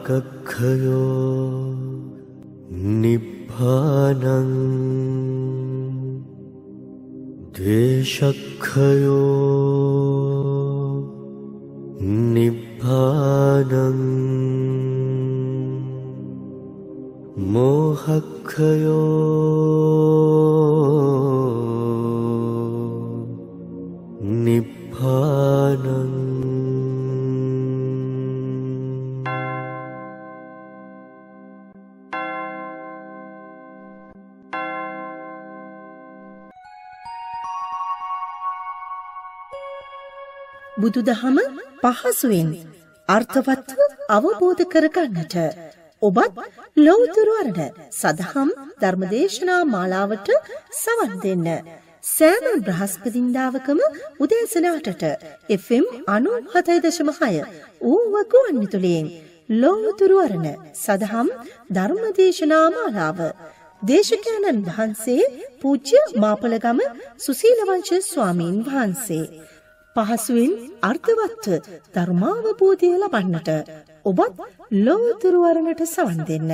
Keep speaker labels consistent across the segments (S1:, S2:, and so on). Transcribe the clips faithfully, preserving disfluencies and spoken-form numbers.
S1: ඒකක්ඛයෝ නිබ්බානං ද්වේෂක්ඛයෝ නිබ්බානං මෝහක්ඛයෝ නිබ්බානං
S2: බුදුදහම පහසුවෙන් අර්ථවත්ව අවබෝධ කරගන්නට ඔබත් ලෞතර අරණ සදහම් ධර්මදේශනා මාලාවට සවන් දෙන්න. සෑම බ්‍රහස්පතින්දාවකම උදෑසන අටට එෆ් එම් අනූහතයි දශම හය ඌව ගුවන්විදුලියෙන් ලෞතර අරණ සදහම් ධර්මදේශනා මාලාව. දේශකයන්න් වහන්සේ පූජ්‍ය මාපලගම සුසීලවංශ ස්වාමීන් වහන්සේ. පහසුවෙන් අර්ථවත්ව ධර්මාවබෝධය ලබන්නට ඔබත් ලෞතර වරණට සවන් දෙන්න.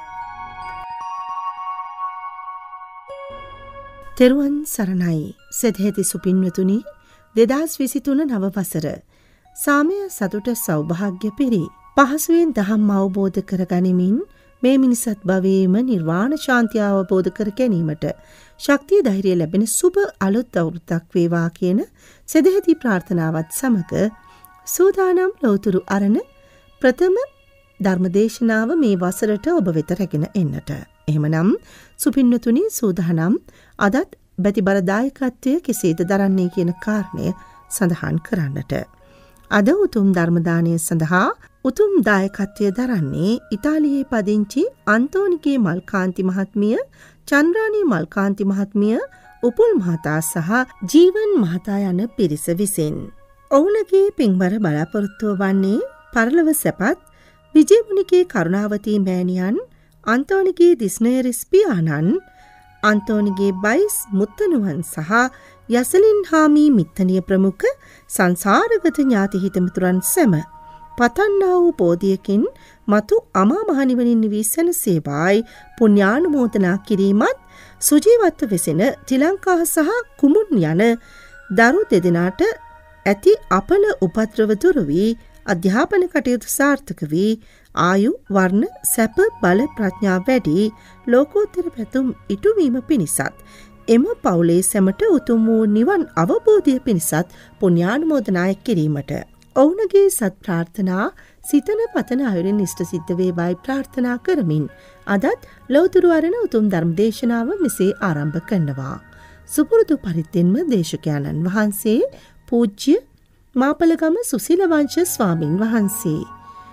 S2: තෙරුවන් සරණයි සදහෙති සුපින්වතුනි. දෙදහස් විසිතුන නව වසර සාමය සතුට සෞභාග්‍ය පිරි පහසුවෙන් දහම් අවබෝධ කරගනිමින් මේ මිනිසත් භවයේම නිර්වාණ ශාන්තිය අවබෝධ කර ගැනීමට ශක්තිය ධෛර්යය ලැබෙන සුබ අලුත් අවුරුද්දක් වේවා කියන සදහෙති ප්‍රාර්ථනාවත් සමග සූදානම් ලෞතර අරණ ප්‍රථම ධර්මදේශනාව මේ වසරට ඔබ වෙත රැගෙන එන්නට. එහෙමනම් සුපින්නතුනි සූදානම් අදත් බැතිබර දායකත්වය කෙසේද දරන්නේ කියන කාරණය සඳහන් කරන්නට. අද උතුම් ධර්මදානය සඳහා උතුම් දායකත්වය දරන්නේ ඉතාලියේ පදිංචි අන්තෝනිගේ මල්කාන්ති මහත්මිය, චන්ද්‍රානී මල්කාන්ති මහත්මිය, උපුල් මහතා සහ ජීවන් මහතා යන පිරිස විසින්. ඔවුන්ගේ පින්බර බලාපොරොත්තුව වන්නේ පරලොව සැපත් විජයමුනිගේ කරුණාවතී මෑණියන්, අන්තෝනිගේ දිස්නයරිස් පියාණන්, අන්තෝනිගේ බයිස් මුත්තනුවන් සහ යසලින් හාමී මිත්තනිය ප්‍රමුඛ සංසාරගත ඥාති හිතමිතුරන් සැම පතන්නා වූ බෝධියකින් මතු අමා මහ නිවනින් නිවී සැනසේවායි පුණ්‍යානුමෝදනා කිරීමත් සුජීවත්ව වෙසෙන තිලංකා සහ කුමුන් යන දරු දෙදෙනාට ඇති අපල උපද්‍රව දුරු වී අධ්‍යාපන කටයුතු සාර්ථක වී ආයු වර්ණ සැප බල ප්‍රඥා වැඩි ලෝකෝත්තර පැතුම් ඉටුවීම පිණිසත් එම පවුලේ සැමට උතුම් වූ නිවන් අවබෝධය පිණිසත් පුණ්‍යානුමෝදනා කිරීමට ඔවුන්ගේ සත් ප්‍රාර්ථනා සිතන පතන අයුරින් ඉෂ්ට සිද්ධ වේවායි ප්‍රාර්ථනා කරමින් අදත් ලෞතර අරණ උතුම් ධර්ම දේශනාව මෙසේ ආරම්භ කරනවා. සුපුරුදු පරිද්දෙන්ම දේශකයන්න් වහන්සේ පූජ්‍ය මාපලගම සුසීලවංශ ස්වාමින් වහන්සේ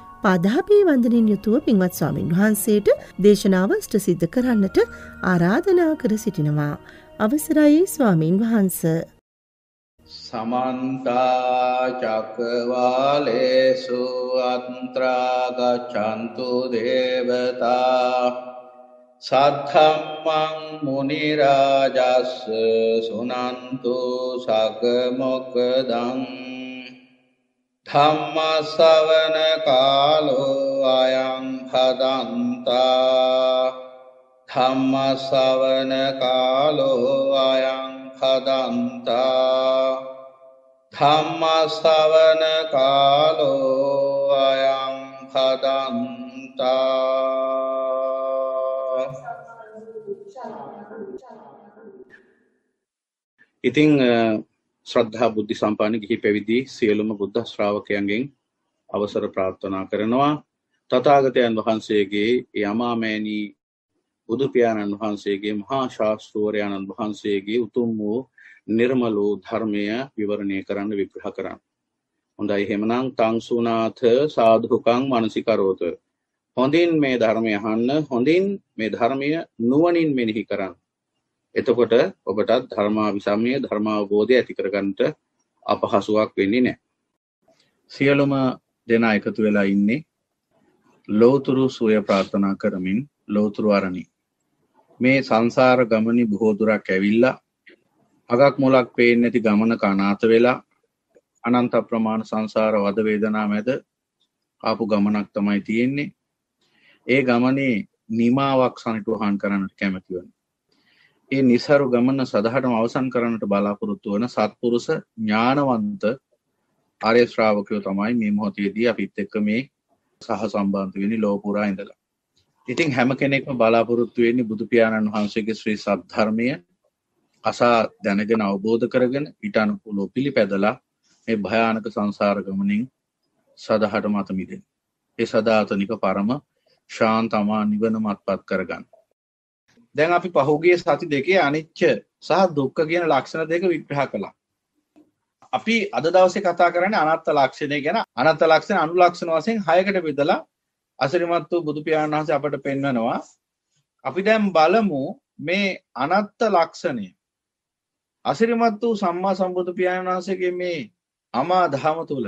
S2: පාදාභි වන්දනින් යුතුව පින්වත් ස්වාමින් වහන්සේට දේශනාව ඉෂ්ට සිද්ධ කරන්නට ආරාධනා කර සිටිනවා. අවසරයි ස්වාමින් වහන්සේ.
S3: समन्त चक्रवालेषु अत्रा गच्छन्तु देवता सद्धम्मं मुनिराजस् सुनन्तु सकमोक्खदं धम्म सवन कालो अयं भदन्ता धम्म सवन कालो अयं भदन्ता ධම්ම ශ්‍රවණ කාලෝ අයං භදන්තා. ඉතින් ශ්‍රද්ධා බුද්ධ සම්පන්න ගිහි පැවිදි සියලුම බුද්ධ ශ්‍රාවකයන්ගෙන් අවසර ප්‍රාර්ථනා කරනවා. තථාගතයන් වහන්සේගේ යමාමෑණී බුදු පියාණන් වහන්සේගේ මහා ශාස්ත්‍රවරයන්න් වහන්සේගේ උතුම් වූ නිර්මල වූ ධර්මය විවරණය කරන්න විග්‍රහ කරන්න. හොඳයි එහෙමනම් තං සුනාථ සාධුකං මනසිකරෝත. හොඳින් මේ ධර්මය අහන්න, හොඳින් මේ ධර්මය නුවණින් මෙනෙහි කරන්න. එතකොට ඔබටත් ධර්මාවිසමය ධර්මාවබෝධය ඇති කරගන්නට අපහසුාවක් වෙන්නේ නැහැ. සියලුම දෙනා එකතු වෙලා ඉන්නේ ලෞතර සෝය ප්‍රාර්ථනා කරමින් ලෞතර අරණි. මේ සංසාර ගමනේ බොහෝ දුරක් ඇවිල්ලා අගක් මුලක් පේන්නේ නැති ගමනක අනාථ වෙලා අනන්ත ප්‍රමාණ සංසාර වද වේදනා මැද ආපු ගමනක් තමයි තියෙන්නේ. ඒ ගමනේ නිමාවක් සනිටුහන් කරන්නට කැමති වන. ඒ නිසරු ගමන සදහටම අවසන් කරන්නට බලාපොරොත්තු වන සත්පුරුෂ ඥානවන්ත ආර්ය ශ්‍රාවකයෝ තමයි මේ මොහොතේදී අපිත් එක්ක මේ සහ සම්බන්ධ වෙන්නේ ලෝපුරා ඉඳලා. ඉතින් හැම කෙනෙක්ම බලාපොරොත්තු වෙන්නේ බුදු පියාණන් වහන්සේගේ ශ්‍රී සද්ධර්මය අසා දැනගෙන අවබෝධ කරගෙන ඊට අනුකූලව පිළිපැදලා මේ භයානක සංසාර ගමනින් සදහටම අත මිදෙන්න. ඒ සදාතනික පරම ශාන්ත අමා නිවනම අත්පත් කරගන්න. දැන් අපි පහුගිය සති දෙකේ අනිච්ච සහ දුක්ඛ කියන ලක්ෂණ දෙක විග්‍රහ කළා. අපි අද දවසේ කතා කරන්නේ අනාත්ම ලක්ෂණය ගැන. අනාත්ම ලක්ෂණ අනුලක්ෂණ වශයෙන් හයකට බෙදලා අසිරිමත් වූ බුදු පියාණන් වහන්සේ අපට පෙන්වනවා. අපි දැන් බලමු මේ අනාත්ම ලක්ෂණය. අසිරිමත් වූ සම්මා සම්බුදු පියාණන් වහන්සේගේ මේ අමා දහම තුල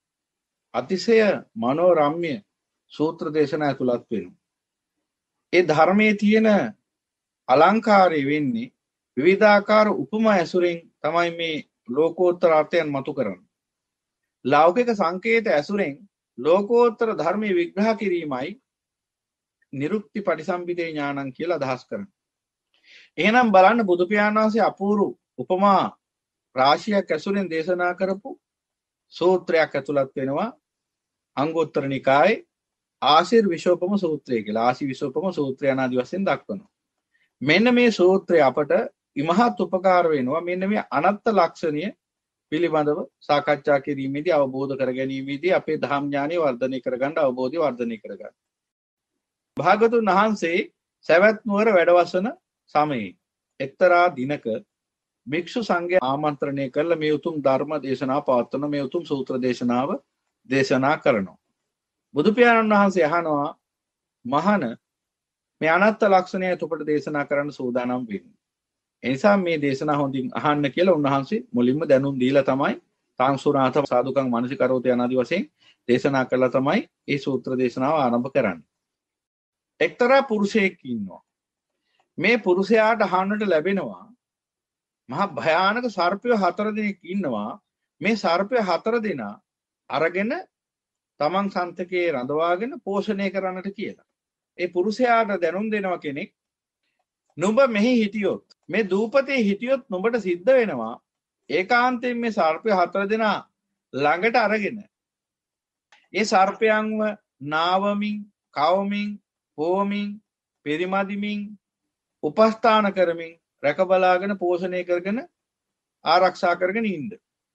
S3: අතිශය මනෝරම්‍ය සූත්‍ර දේශනා ඇතුළත් වෙනවා. ඒ ධර්මයේ තියෙන අලංකාරය වෙන්නේ විවිධාකාර උපමා ඇසුරෙන් තමයි මේ ලෝකෝත්තර අර්ථයන් මතු කරන්නේ. ලෞකික සංකේත ඇසුරෙන් ලෝකෝත්තර ධර්මයේ විග්‍රහ කිරීමයි නිරුක්ති පටිසම්භිදේ ඥානං කියලා අදහස් කරනවා. එහෙනම් බලන්න බුදු පියාණන් වහන්සේ අපූර්ව උපමා රාශියක් ඇසුරෙන් දේශනා කරපු සූත්‍රයක් ඇතුළත් වෙනවා අංගුත්තර නිකායේ ආශිර් විශෝපම සූත්‍රය කියලා. ආශි විශෝපම සූත්‍රය ආදී වශයෙන් දක්වනවා. මෙන්න මේ සූත්‍රය අපට ඉමහත් උපකාර වෙනවා. මෙන්න මේ අනත්ත් ලක්ෂණය පිළිබඳව සාකච්ඡා කිරීමේදී අවබෝධ කර ගැනීමේදී අපේ ධම්ම ඥානය වර්ධනය කරගන්න අවබෝධය වර්ධනය කරගන්න. භාගතුන් වහන්සේ සවැත් නුවර වැඩවසන සමයේ එක්තරා දිනක භික්ෂු සංඝයා ආමන්ත්‍රණය කරලා මේ උතුම් ධර්ම දේශනාව පවත්වන මේ උතුම් සූත්‍ර දේශනාව දේශනා කරනවා. බුදු පියාණන් වහන්සේ අහනවා මහණ මේ අනත්ත් ලක්ෂණය ඔබට දේශනා කරන්න සූදානම් වෙන්නේ. ඒ නිසා මේ දේශනාව හොඳින් අහන්න කියලා උන්වහන්සේ මුලින්ම දැනුම් දීලා තමයි තාංසුරාත සාදුකම් මනසිකරෝත යනාදී වශයෙන් දේශනා කළා තමයි මේ සූත්‍ර දේශනාව ආරම්භ කරන්නේ. එක්තරා පුරුෂයෙක් ඉන්නවා. මේ පුරුෂයාට අහන්නට ලැබෙනවා මහා භයානක සර්පය හතර දෙනෙක් ඉන්නවා. මේ සර්පය හතර දෙනා අරගෙන තමන් සන්තකේ රඳවාගෙන පෝෂණය කරන්නට කියලා. ඒ පුරුෂයාට දැනුම් දෙනවා කෙනෙක් නුඹ මෙහි හිටියොත් මේ දූපතේ හිටියොත් නුඹට සිද්ධ වෙනවා ඒකාන්තයෙන් මේ සර්පය හතර දෙනා ළඟට අරගෙන ඒ සර්පයන්ව නාවමින් කවමින් පෝවමින් පරිමදිමින් උපස්ථාන කරමින් රැකබලාගෙන පෝෂණය කරගෙන ආරක්ෂා කරගෙන ඉන්න.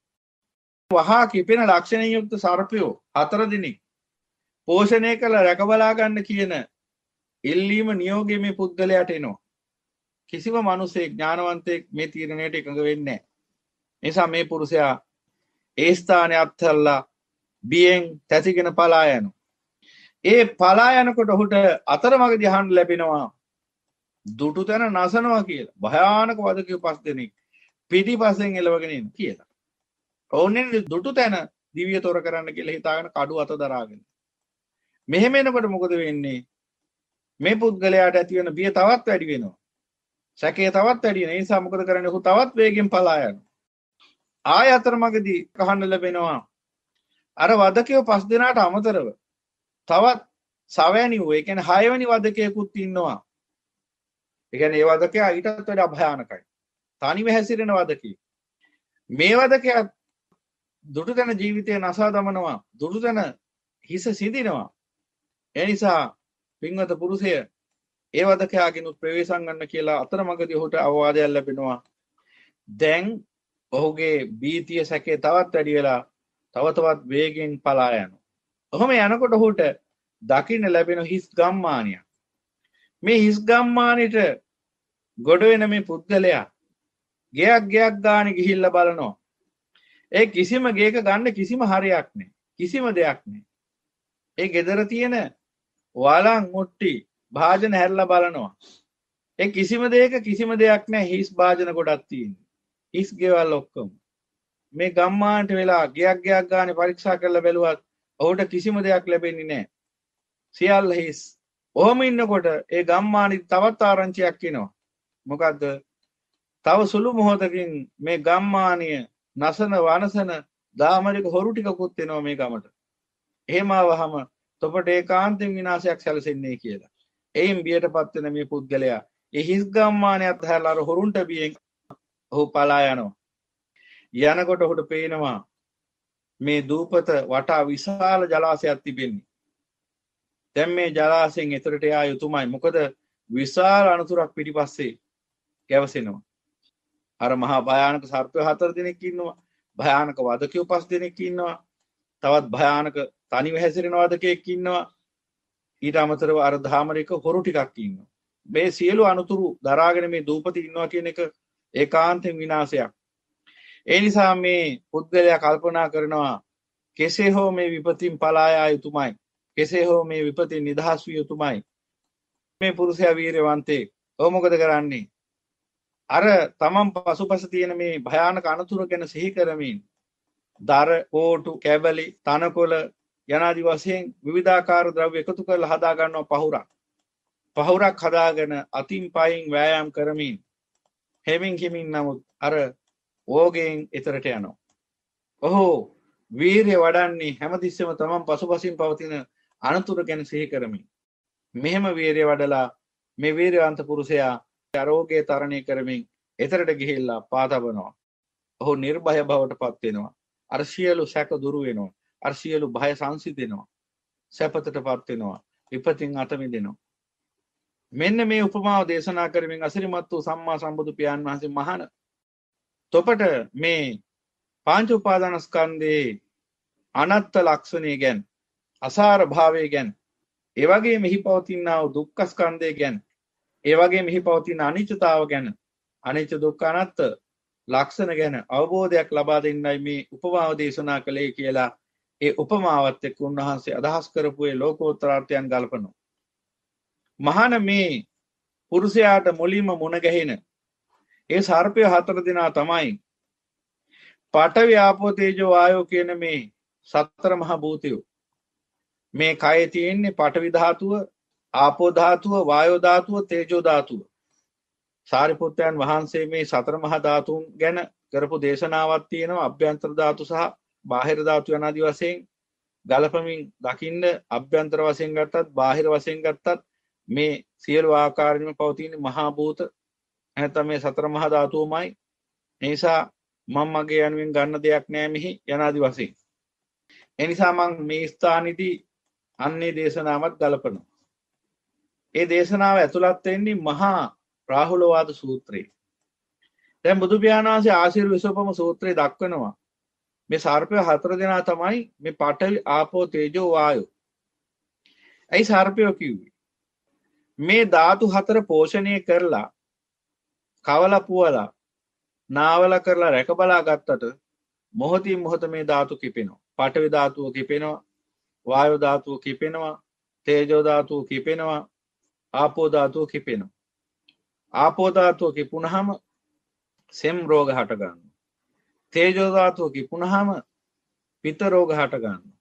S3: වහා කිපෙන ලක්ෂණයෙන් යුක්ත සර්පයෝ හතර දිනක් පෝෂණය කළ රැකබලා ගන්න කියන ඉල්ලීම නියෝගයේ මේ පුද්ගලයාට එනවා. කිසිම මිනිසෙක් ඥානවන්තයෙක් මේ තීරණයට එකඟ වෙන්නේ නැහැ. නිසා මේ පුරුෂයා ඒ ස්ථානයේ අත්හැරලා බියෙන් තැතිගෙන පලා යනවා. ඒ පලා යනකොට ඔහුට අතරමඟදී අහන්න ලැබෙනවා දුටු තැන නසනවා කියලා. භයානක වදකිය පස් දෙනෙක් පිටිපස්සෙන් එලවගෙන ඉන්න කියලා. ඕන්නේ දුටු තැන දිව්‍ය තොර කරන්න කියලා හිතාගෙන කඩු අත දරාගෙන. මෙහෙම එනකොට මොකද වෙන්නේ? මේ පුද්ගලයාට ඇති වෙන බිය තවත් වැඩි වෙනවා. සැකේ තවත් වැඩි වෙන නිසා මොකද කරන්නේ? ඔහු තවත් වේගෙන් පලා යනවා. ආය අතරමඟදී අහන්න ලැබෙනවා අර වදකයෝ පස් දෙනාට අමතරව තවත් සවැනි වූ ඒ කියන්නේ හය වෙනි වදකයෙකුත් ඉන්නවා. ඒ කියන්නේ ඒ වදකයා ඊටත් වඩා භයානකයි. තනිව හැසිරෙන වදකී. මේ වදකයා දුටු තැන ජීවිතය නසා දමනවා. දුටු තැන හිස සිඳිනවා. ඒ නිසා පින්වත පුරුෂය ඒ වදකයාගෙනුත් ප්‍රවේශම් ගන්න කියලා අතරමඟදී ඔහුට අවවාදයක් ලැබෙනවා. දැන් ඔහුගේ බීතිය සැකේ තවත් වැඩි වෙලා තව තවත් වේගෙන් පලා යනවා. ඔහොම යනකොට ඔහුට දකින්න ලැබෙන හිස් ගම්මානියක්. මේ හිස් ගම්මානෙට ගොඩ වෙන මේ පුද්ගලයා ගෙයක් ගෙයක් ගානේ ගිහිල්ලා බලනවා. ඒ කිසිම ගෙයක ගන්න කිසිම හරයක් නැහැ. කිසිම දෙයක් නැහැ. ඒ ගෙදර තියෙන වලං මුට්ටි භාජන හැරලා බලනවා. ඒ කිසිම දෙයක කිසිම දෙයක් නැහැ. හිස් භාජන ගොඩක් තියෙනවා. හිස් ගෙවල් ඔක්කොම. මේ ගම්මානට වෙලා ගෙයක් ගෙයක් ගානේ පරීක්ෂා කරලා බැලුවත් ඔහුට කිසිම දෙයක් ලැබෙන්නේ නැහැ. සියල්ල හිස්. ඔහොම ඉන්නකොට ඒ ගම්මානෙ තවත් ආරංචියක් එනවා. මොකද්ද? තව සුළු මොහොතකින් මේ ගම්මානිය නසන වනසන දාමරික හොරු ටිකකුත් එනවා මේ ගමට. එහෙම ආවහම
S4: තොපට ඒකාන්තයෙන් විනාශයක් සැලසෙන්නේ කියලා. එයින් බියටපත් වෙන මේ පුද්ගලයා ඒ හිස් ගම්මානයත් හැරලා අර හොරුන්ට බියෙන් ඔහු පලා යනවා. යනකොට ඔහුට පේනවා මේ දූපත වටා විශාල ජලාශයක් තිබෙන්නේ. දැන් මේ ජලාශයෙන් එතරට යා යුතුමයි. මොකද විශාල අනතුරක් පිටිපස්සේ ගැවසෙනවා. අර මහා භයානක සර්පය හතර දෙනෙක් ඉන්නවා. භයානක වදකයෝ පස් දෙනෙක් ඉන්නවා. තවත් භයානක තනිව හැසිරෙන වදකෙක් ඉන්නවා. ඊට අමතරව අර ධාමරික හොරු ටිකක් ඉන්නවා. මේ සියලු අනතුරු දරාගෙන මේ දූපතේ ඉන්නවා කියන එක ඒකාන්තයෙන් විනාශයක්. ඒ නිසා මේ පුද්ගලයා කල්පනා කරනවා කෙසේ හෝ මේ විපතින් පලා යා යුතුමයි. කෙසේ හෝ මේ විපතින් නිදහස් විය යුතුමයි. මේ පුරුෂයා වීරවන්තයෙක්. ඔහු මොකද කරන්නේ? අර තමන් පසුපස තියෙන මේ භයානක අනතුරු ගැන සිහි කරමින් දර, කෝටු, කැබලි, තනකොළ යනාදි වශයෙන් විවිධාකාර ද්‍රව්‍ය එකතු කරලා හදා ගන්නවා පහුරක්. පහුරක් හදාගෙන අතින් පයින් වෑයම් කරමින් හෙමින් හිමින් නමුත් අර ඕගෙන් එතරට යනවා. ඔහු වීරිය වඩන්නේ හැමතිස්සෙම තමන් පසුපසින් පවතින අනතුරු ගැන සිහි කරමින්. මෙහෙම වීරිය වඩලා මේ වීරවන්ත පුරුෂයා ආරෝග්‍ය තරණය කරමින් එතරට ගිහිල්ලා පාතබනවා. ඔහු නිර්භය බවට පත් වෙනවා. අර සියලු සැක දුරු වෙනවා. අර සියලු භය සංසිඳෙනවා. සැපතටපත් වෙනවා. විපතින් අත මිදෙනවා. මෙන්න මේ උපමාව දේශනා කරමින් අසිරිමත් වූ සම්මා සම්බුදු පියාණන් වහන්සේ මහාන තොපට මේ පංච උපාදානස්කන්ධයේ අනත්ත් ලක්ෂණය ගැන, අසාර භාවය ගැන, ඒ වගේම මෙහි පවතිනා වූ දුක්ඛ ස්කන්ධය ගැන, ඒ වගේම මෙහි පවතින අනිත්‍යතාව ගැන, අනිත්‍ය දුක්ඛ අනාත්ත ලක්ෂණ ගැන අවබෝධයක් ලබා දෙන්නයි මේ උපමාව දේශනා කළේ කියලා ඒ උපමාවත් එක්ක උන්වහන්සේ අදහස් කරපු ඒ ලෝකෝත්තරාර්ථයන් ගල්පනවා. මහාන මේ පුරුෂයාට මුලින්ම මුණ ගැහෙන ඒ සර්පය හතර දෙනා තමයි පඨවි ආපෝ තේජෝ වායෝ කියන මේ සතර මහා භූතයෝ. මේ කයේ තියෙන්නේ පඨවි ධාතුව, ආපෝ ධාතුව, වායෝ ධාතුව, තේජෝ ධාතුව. සාරිපුත්තයන් වහන්සේ මේ සතර මහා ධාතුන් ගැන කරපු දේශනාවක් තියෙනවා. අභ්‍යන්තර ධාතු සහ බාහිර ධාතු යන ආදී වශයෙන් ගලපමින් දකින්න අභ්‍යන්තර වශයෙන් ගත්තත් බාහිර වශයෙන් ගත්තත් මේ සියලු ආකාරයෙන්ම පවතින මහා භූත නැත්නම් මේ සතර මහා ධාතුමයි. ඒ නිසා මම මගේ යනුවෙන් ගන්න දෙයක් නෑ මෙහි යනාදි වශයෙන්. ඒ නිසා මම මේ ස්ථානෙදී අන්නේ දේශනාවත් ගලපනවා. ඒ දේශනාව ඇතුළත් වෙන්නේ මහා රාහුලවාද සූත්‍රය. දැන් බුදු පියාණන් වහන්සේ ආශිර්වාද සූත්‍රය දක්වනවා. මේ සර්පය හතර දෙනා තමයි මේ පඨවි ආපෝ තේජෝ වායෝ. ඇයි සර්පයෝ කිව්වේ? මේ ධාතු හතර පෝෂණය කරලා කවලා පුවලා නාවලා කරලා රැක බලා ගත්තට මොහොතින් මොහොත මේ ධාතු කිපෙනවා. පඨවි ධාතුව කිපෙනවා, වායෝ ධාතුව කිපෙනවා, තේජෝ ධාතුව කිපෙනවා, ආපෝ ධාතුව කිපෙනවා. ආපෝ ධාතුව කිපුණාම සෙම් රෝග හට ගන්නවා. තේජෝ ධාතුව කිපුණාම පිත්ත රෝග හට ගන්නවා.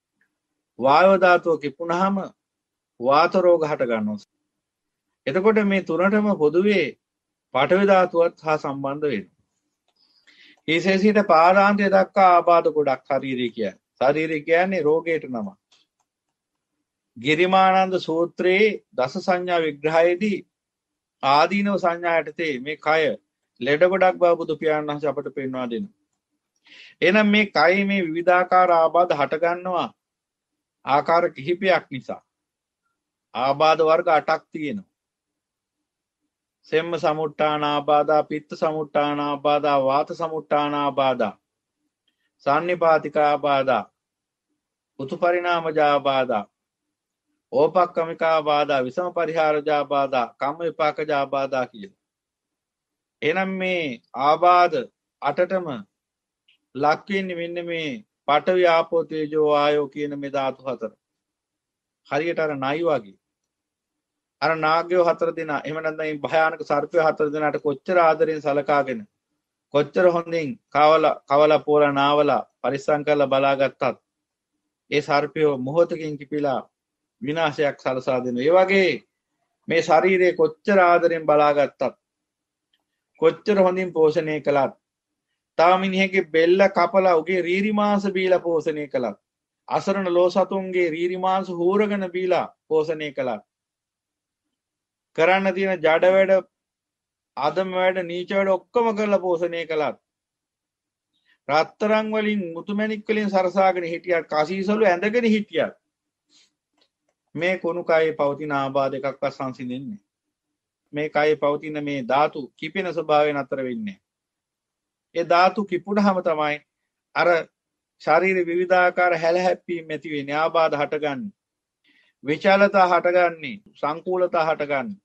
S4: වායෝ ධාතුව කිපුණාම වාත රෝග හට ගන්නවා. එතකොට මේ තුනටම පොදුවේ පඨවි ධාතුවත් හා සම්බන්ධ වෙනවා. හිසේ සිට පාදාන්තය දක්වා ආබාධ ගොඩක් ශරීරය කියන්නේ. ශරීරය කියන්නේ රෝගයට නම. ගිරිමානන්ද සූත්‍රයේ දස සංඥා විග්‍රහයේදී ආදීනව සංඥා යටතේ මේ කය ලෙඩ ගොඩක් බව බුදු පියාණන් වහන්සේ අපට පෙන්වා දෙනවා. එහෙනම් මේ කය මේ විවිධාකාර ආබාධ හට ගන්නවා ආකාර කිහිපයක් නිසා. ආබාධ වර්ග අටක් තියෙනවා. සෙම්ම සමුට්ඨානාබාධා, පිත්ත සමුට්ඨානාබාධා, වාත සමුට්ඨානාබාධා, සාන්නිපාතිකාබාධා, උතු පරිණාමජාබාධා, ඕපක්කමිකාබාධා, විසම පරිහාරජාබාධා, කම්ම විපාකජාබාධා කියලා. එනම් මේ ආබාධ අටටම ලක් වෙන්නේ මෙන්න මේ පඨවි ආපෝ තේජෝ වායෝ කියන මේ ධාතු හතර. හරියට අර නයි වගේ. අර නාගයෝ හතර දෙනා එහෙම නැත්නම් මේ භයානක සර්පය හතර දෙනාට කොච්චර ආදරෙන් සලකාගෙන කොච්චර හොඳින් කවලා කවලා පෝලා නාවලා පරිස්සම් කරලා බලාගත්තත් ඒ සර්පයෝ මොහොතකින් කිපිලා විනාශයක් සලසා දෙනවා. ඒ වගේ මේ ශරීරය කොච්චර ආදරෙන් බලාගත්තත් කොච්චර හොඳින් පෝෂණය කළත් තව මිනිහෙක්ගේ බෙල්ල කපලා උගේ රීරි මාංශ බීලා පෝෂණය කළත් අසරණ ලෝ සතුන්ගේ රීරි මාංශ හූරගෙන බීලා පෝෂණය කළා. කරන්න තියෙන ජඩ වැඩ, අදම වැඩ, නීච වැඩ ඔක්කොම කරලා පෝෂණය කළා. රත්තරන් වලින් මුතුමැණික් වලින් සරසාගෙන හිටියත්, කසීසලු ඇඳගෙන හිටියත් මේ කුණු කයේ පවතින ආබාධ එකක්වත් සංසිඳෙන්නේ. මේ කයේ පවතින මේ ධාතු කිපෙන ස්වභාවය නතර වෙන්නේ. ඒ ධාතු කිපුණාම තමයි අර ශරීර විවිධාකාර හැලහැප්පීම් ඇති වෙන්නේ, ආබාධ හටගන්නේ, විචලතා හටගන්නේ, සංකූලතා හටගන්නේ.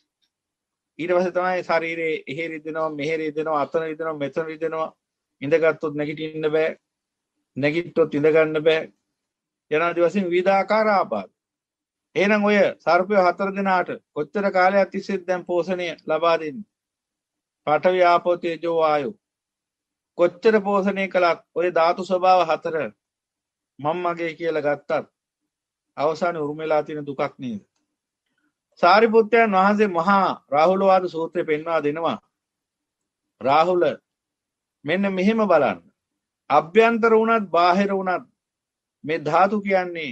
S4: ඊට පස්සේ තමයි ශරීරයේ එහෙ රිදෙනවා, මෙහෙ රිදෙනවා, අතන රිදෙනවා, මෙතන රිදෙනවා. ඉඳගත්තුත් නැගිටින්න බෑ, නැගිට්ටොත් ඉඳ ගන්න බෑ. යනාදී වශයෙන් විවිධාකාර ආබාධ. එහෙනම් ඔය සර්පය හතර දෙනාට කොච්චර කාලයක් තිස්සේ දැන් පෝෂණය ලබා දෙන්නේ? පඨවි ආපෝ තේජෝ වායෝ. කොච්චර පෝෂණය කළත් ඔය ධාතු ස්වභාව හතර මම මගේ කියලා ගත්තත් අවසානයේ උරුමලා තියෙන දුකක් නේද? සාරිපුත්තයන් වහන්සේ මහා රාහුලවාද සූත්‍රය පෙන්වා දෙනවා. රාහුල මෙන්න මෙහෙම බලන්න. අභ්‍යන්තර වුණත් බාහිර වුණත් මේ ධාතු කියන්නේ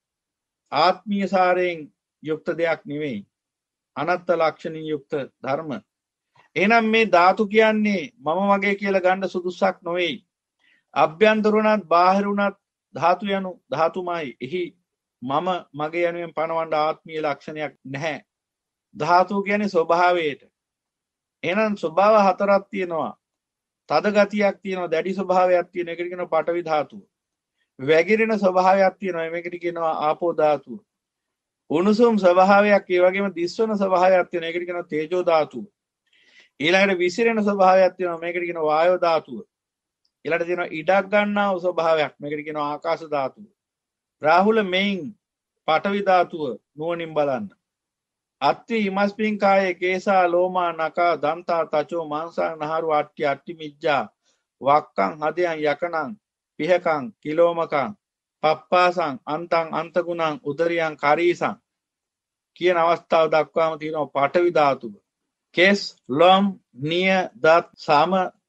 S4: ආත්මීය සාරයෙන් යුක්ත දෙයක් නෙවෙයි. අනත්ත් ලක්ෂණින් යුක්ත ධර්ම. එහෙනම් මේ ධාතු කියන්නේ මම මගේ කියලා ගන්න සුදුසක් නොවේයි. අභ්‍යන්තර වුණත් බාහිර වුණත් ධාතු යනු ධාතුමයි. එහි මම මගේ යනුවෙන් පනවන්න ආත්මීය ලක්ෂණයක් නැහැ. ධාතු කියන්නේ ස්වභාවයට. එහෙනම් ස්වභාව හතරක් තියෙනවා. තද ගතියක් තියෙනවා, දැඩි ස්වභාවයක් තියෙනවා. ඒකට කියනවා පඨවි ධාතුව. වැగిරෙන ස්වභාවයක් තියෙනවා. මේකට කියනවා ආපෝ ධාතුව. උණුසුම් ස්වභාවයක්, ඒ වගේම දිස්වන ස්වභාවයක් තියෙනවා. ඒකට කියනවා තේජෝ ධාතුව. ඊළඟට විසිරෙන ස්වභාවයක් තියෙනවා. මේකට කියනවා වායෝ ධාතුව. ඊළඟට තියෙනවා ඉඩක් ගන්නා වූ ස්වභාවයක්. මේකට කියනවා ආකාශ ධාතුව. රාහුල මෙයින් පඨවි ධාතුව නුවණින් බලන්න. අත්ති ඉමස්පින් කායේ කේසා ලෝමා නකා දන්තා තචෝ මාංසං නහරු අට්ටි අට්ටි මිජ්ජා වක්කං හදයන් යකනං පිහකං කිලෝමකං පප්පාසං අන්තං අන්තගුණං උදරියං කරීසං කියන අවස්ථාව දක්වාම තියෙනවා පඨවි ධාතුව. කෙස්, ලොම්, නිය, දත්, සම,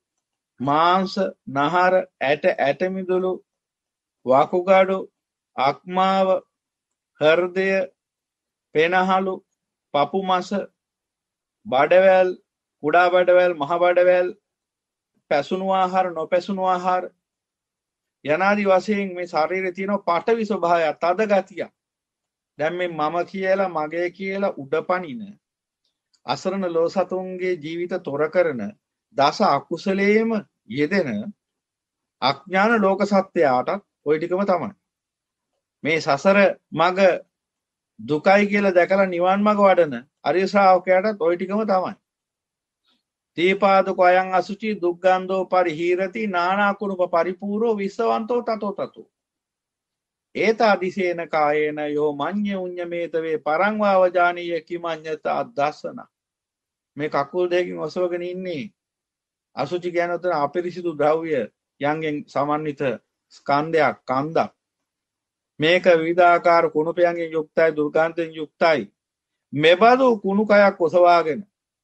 S4: මාංශ, නහර, ඇට, ඇටමිදුළු, වකුගඩු, අක්මාව, හෘදය, පෙනහළු, පපු මස, බඩවැල්, කුඩා බඩවැල්, මහ බඩවැල්, පැසුණු ආහාර, නොපැසුණු ආහාර යනාදී වශයෙන් මේ ශරීරයේ තියෙන පඨවි ස්වභාවය, තද ගතිය. දැන් මේ මම කියලා, මගේ කියලා උඩපනින අසරණ ලෝ සතුන්ගේ ජීවිත තොර කරන දස අකුසලයේම යෙදෙන අඥාන ලෝක සත්‍යයටත් ওই ටිකම තමයි. මේ සසර මග දුකයි කියලා දැකලා නිවන් මඟ වඩන අරිය ශ්‍රාවකයාටත් ওই ටිකම තමයි. දීපාදක අයං අසුචි දුක්ගන්ධෝ පරිහීරති නානා කුණුප පරිපූර්ණෝ විස්සවන්තෝ තතෝ තතෝ. ඒතා දිසේන කායේන යෝ මඤ්ඤ උඤ්ඤමේතවේ පරං වාවජානීය කිමඤ්ඤත අද්දස්සන. මේ කකුල් දෙකකින් ඔසවගෙන ඉන්නේ අසුචි කියන උතන අපිරිසිදු ද්‍රව්‍ය යන්ගෙන් සමන්විත ස්කන්ධයක්, කන්දක්. මේක විවිධාකාර කුණුපයන්ගෙන් යුක්තයි, දුර්ගන්ධයෙන් යුක්තයි. මෙබඳු කුණු කයක් ඔසවාගෙන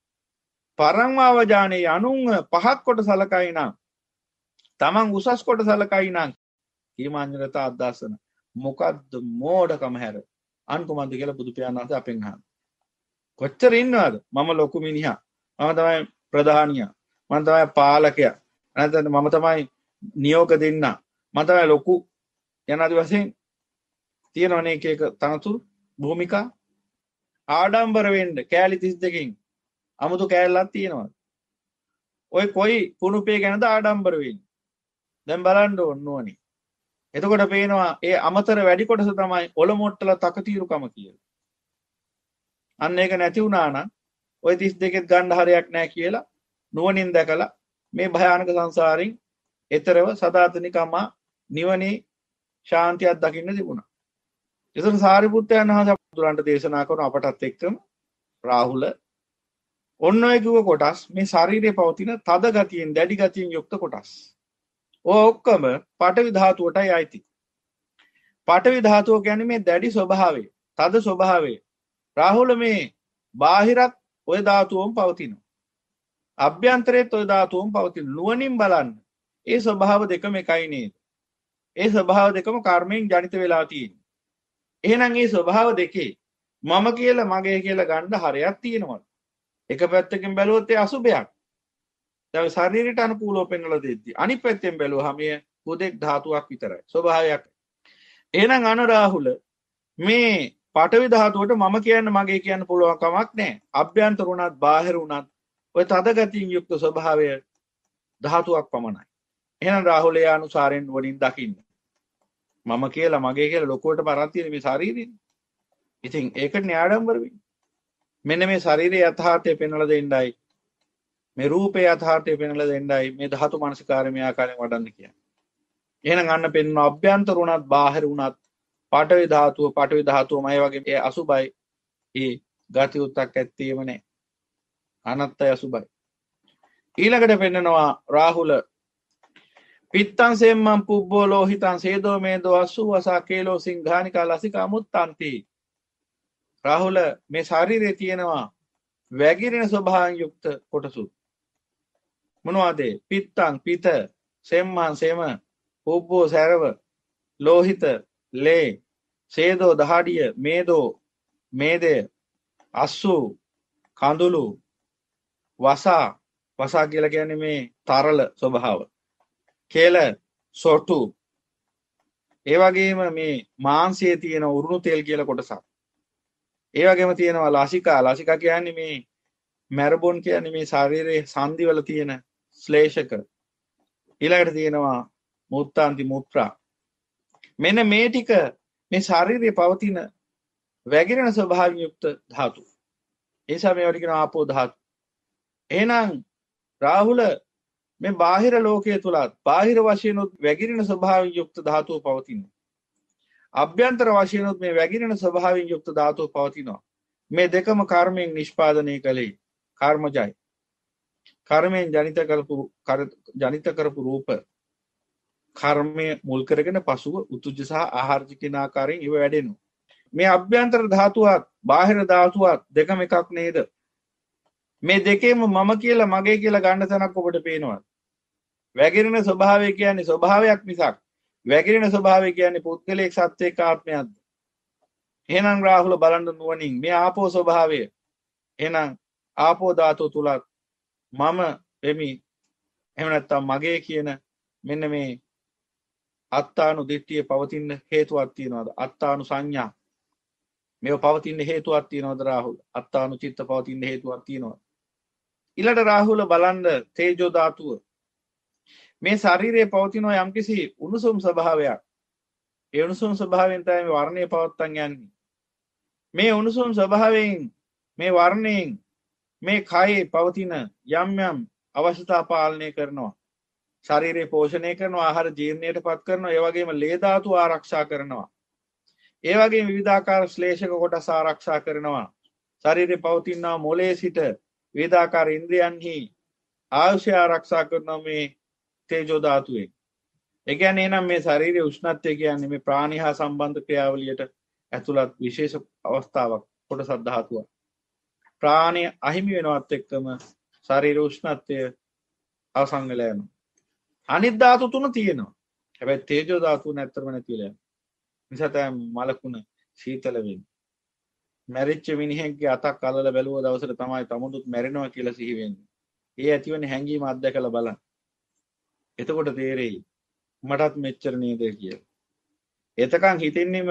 S4: පරං වාවජානීය අනුන් පහත් කොට සලකයි නම්, තමන් උසස් කොට සලකයි නම් කිමඤ්ඤත අද්දස්සන. මොකද්ද මෝඩකම හැර අන් කුමන්ද කියලා බුදු පියාණන් වහන්සේ අපෙන් අහනවා. කොච්චර ඉන්නවද? මම ලොකු මිනිහා, මම තමයි ප්‍රධානියා, මම තමයි පාලකයා, නැත්නම් මම තමයි නියෝග දෙන්න, මම තමයි ලොකු යනාදී වශයෙන් තියෙනවනේ එක එක තනතුරු භූමිකා. ආඩම්බර වෙන්න කෑලි තිස් දෙකකින් අමුතු කෑල්ලක් තියෙනවා. ඔය කොයි කුණුපේ ගැනද ආඩම්බර වෙන්නේ? දැන් බලන්න ඕනෝනේ. එතකොට පේනවා ඒ අමතර වැඩි කොටස තමයි ඔලොමොට්ටල තකතිරුකම කියලා. අන්න ඒක නැති වුණා නම් ওই තිස් දෙකෙත් ගන්න හරයක් නැහැ කියලා නුවණින් දැකලා මේ භයානක සංසාරින් එතරව සදාතනිකම නිවනේ ශාන්තියක් දකින්න තිබුණා. ඒසන සාරිපුත්තයන් වහන්සේ අපතුලන්ට දේශනා කරන අපටත් එක්කම රාහුල ඔන්න ඔය කිව්ව කොටස් මේ ශරීරයේ පවතින තද ගතියෙන්, දැඩි ගතියෙන් යුක්ත කොටස්. ඔය ඔක්කොම පඨවි ධාතුවටයි අයිති. පඨවි ධාතුව කියන්නේ මේ දැඩි ස්වභාවය, තද ස්වභාවය. රාහුල මේ බාහිරත් ඔය ධාතුවම පවතිනවා. අභ්‍යන්තරයේත් ඔය ධාතුවම පවතින. නුවණින් බලන්න. ඒ ස්වභාව දෙකම එකයි නේද? ඒ ස්වභාව දෙකම කර්මයෙන් ජනිත වෙලා තියෙනවා. එහෙනම් මේ ස්වභාව දෙකේ මම කියලා මගේ කියලා ගන්න හරයක් තියෙනවා. එක පැත්තකින් බැලුවොත් ඒ අසුභයක්. දැන් ශරීරයට අනුකූලව පෙන්වලා දෙද්දී අනිත් පැත්තෙන් බැලුවහම මේ හුදෙක් ධාතුවක් විතරයි. ස්වභාවයක්. එහෙනම් අනුරාහුල මේ පඨවි ධාතුවට මම කියන්න මගේ කියන්න පුළුවන් කමක් නැහැ. අභ්‍යන්තර උනත් බාහිර උනත් ඔය තද ගතියින් යුක්ත ස්වභාවය ධාතුවක් පමණයි. එහෙනම් රාහුලයේ අනුසාරයෙන් වලින් දකින්න. මම කියලා මගේ කියලා ලොකුවට බරක් තියෙන මේ ශරීරෙ. ඉතින් ඒකට න්‍යාඩම්බර වෙන්නේ. මෙන්න මේ ශරීරයේ යථාර්ථය පෙන්වලා දෙන්නයි මේ රූපේ යථාර්ථය පෙන්වලා දෙන්නයි මේ ධාතු මනසිකාරය මේ ආකාරයෙන් වඩන්න කියන්නේ. එහෙනම් අන්න පෙන්වන අභ්‍යන්තර උනත් බාහිර උනත් පඨවි ධාතුව පඨවි ධාතුවම ඒ වගේ ඒ අසුබයි ඒ ගති උත්තක් ඇත්තේම නැහැ. අනත්තය අසුබයි. ඊළඟට පෙන්නනවා රාහුල පිත්තං සෙම්මං පුබ්බෝ ලෝහිතං සේදෝ මේදෝ අස්සු වසා කේලෝ සිංඝානිකා ලසිකා මුත්තන්ති. රාහුල මේ ශරීරයේ තියෙනවා වැగిරෙන ස්වභාවයෙන් යුක්ත කොටසු. මොනවද? පිත්තං පිත, සෙම්මං සෙම, පුබ්බෝ සැරව, ලෝහිත ලේ, සේදෝ දහඩිය, මේදෝ මේදය, අස්සු කඳුළු, වසා වසා කියලා කියන්නේ මේ තරල ස්වභාව. කේල සොටු. ඒ වගේම මේ මාංශයේ තියෙන උරුණු තෙල් කියලා කොටසක්. ඒ වගේම තියෙනවා ලාසිකා. ලාසිකා කියන්නේ මේ මැරබොන් කියන්නේ මේ ශරීරයේ සංදිවල තියෙන ශ්ලේෂක. ඊළඟට තියෙනවා මුත්තාන්ති මුත්‍රා. මෙන්න මේ ටික මේ ශරීරයේ පවතින වැగిරෙන ස්වභාවයෙන් යුක්ත ධාතු. ඒ නිසා මේවට කියනවා ආපෝ ධාතු. එහෙනම් රාහුල මේ බාහිර ලෝකයේ තුලත් බාහිර වශයෙන් වැగిරෙන ස්වභාවයෙන් යුක්ත ධාතුව පවතිනවා. අභ්‍යන්තර වශයෙන් මේ වැగిරෙන ස්වභාවයෙන් යුක්ත ධාතුව පවතිනවා. මේ දෙකම කර්මයෙන් නිෂ්පාදනය කළේ කර්මජයි. කර්මයෙන් ජනිත කරපු ජනිත කරපු රූප කර්මය මුල් කරගෙන පසුව උතුජ සහ ආහාරජ කියන ආකාරයෙන් ඉව වැඩෙනවා. මේ අභ්‍යන්තර ධාතුවත් බාහිර ධාතුවත් දෙකම එකක් නේද? මේ දෙකේම මම කියලා මගේ කියලා ගන්න තැනක් ඔබට පේනවා. වැగిරෙන ස්වභාවය කියන්නේ ස්වභාවයක් මිසක් වැగిරෙන ස්වභාවය කියන්නේ පුද්ගලික සත්‍යයක ආත්මයක්ද? එහෙනම් රාහුල බලන්න නුවණින් මේ ආපෝ ස්වභාවය. එහෙනම් ආපෝ ධාතුව තුලත් මම එමි. එහෙම නැත්නම් මගේ කියන මෙන්න මේ අත්තානු දිට්ඨිය පවතින හේතුවක් තියනවාද? අත්තානු සංඥා. මේව පවතින හේතුවක් තියනවාද රාහුල? අත්තානු චිත්ත පවතින හේතුවක් තියනවාද? ඊළඟ රාහුල බලන්න තේජෝ ධාතුව. මේ ශරීරයේ පවතින යම්කිසි උණුසුම් ස්වභාවයක්. ඒ උණුසුම් ස්වභාවයෙන් තමයි වර්ණය පවත්තන් යන්නේ. මේ උණුසුම් ස්වභාවයෙන් මේ වර්ණයෙන් මේ කයේ පවතින යම් යම් අවශ්‍යතා පාලනය කරනවා. ශරීරය පෝෂණය කරනවා, ආහාර ජීර්ණයටපත් කරනවා, ඒ වගේම ලේ ධාතු ආරක්ෂා කරනවා. ඒ වගේම විවිධාකාර ශ්ලේෂක කොටස් ආරක්ෂා කරනවා. ශරීරයේ පවතින මොලේ සිට විවිධාකාර ඉන්ද්‍රියන්හි ආයුෂ ආරක්ෂා කරනවා මේ තේජෝ ධාතුවේ. ඒ කියන්නේ එනම් මේ ශරීරයේ උෂ්ණත්වය කියන්නේ මේ ප්‍රාණී හා සම්බන්ධ ක්‍රියාවලියට ඇතුළත් විශේෂ අවස්ථාවක් කොටසක් ධාතුවක්. ප්‍රාණය අහිමි වෙනවත් එක්කම ශරීර උෂ්ණත්වය අවසන් වෙලා යනවා. අනිත් ධාතු තුන තියෙනවා. හැබැයි තේජෝ ධාතුව නැත්තරම නැතිලා යනවා. නිසා තමයි මලකුණ සීතල වෙන්නේ. මැරිච්ච මිනිහෙක්ගේ අතක් අල්ලලා බැලුව දවසට තමයි තමුදුත් මැරෙනවා කියලා සිහි වෙන්නේ. ඒ ඇතිවන්නේ හැංගීම අත්දැකලා බලන්න. එතකොට තේරෙයි මටත් මෙච්චර නේද කියලා. එතකන් හිතෙන්නෙම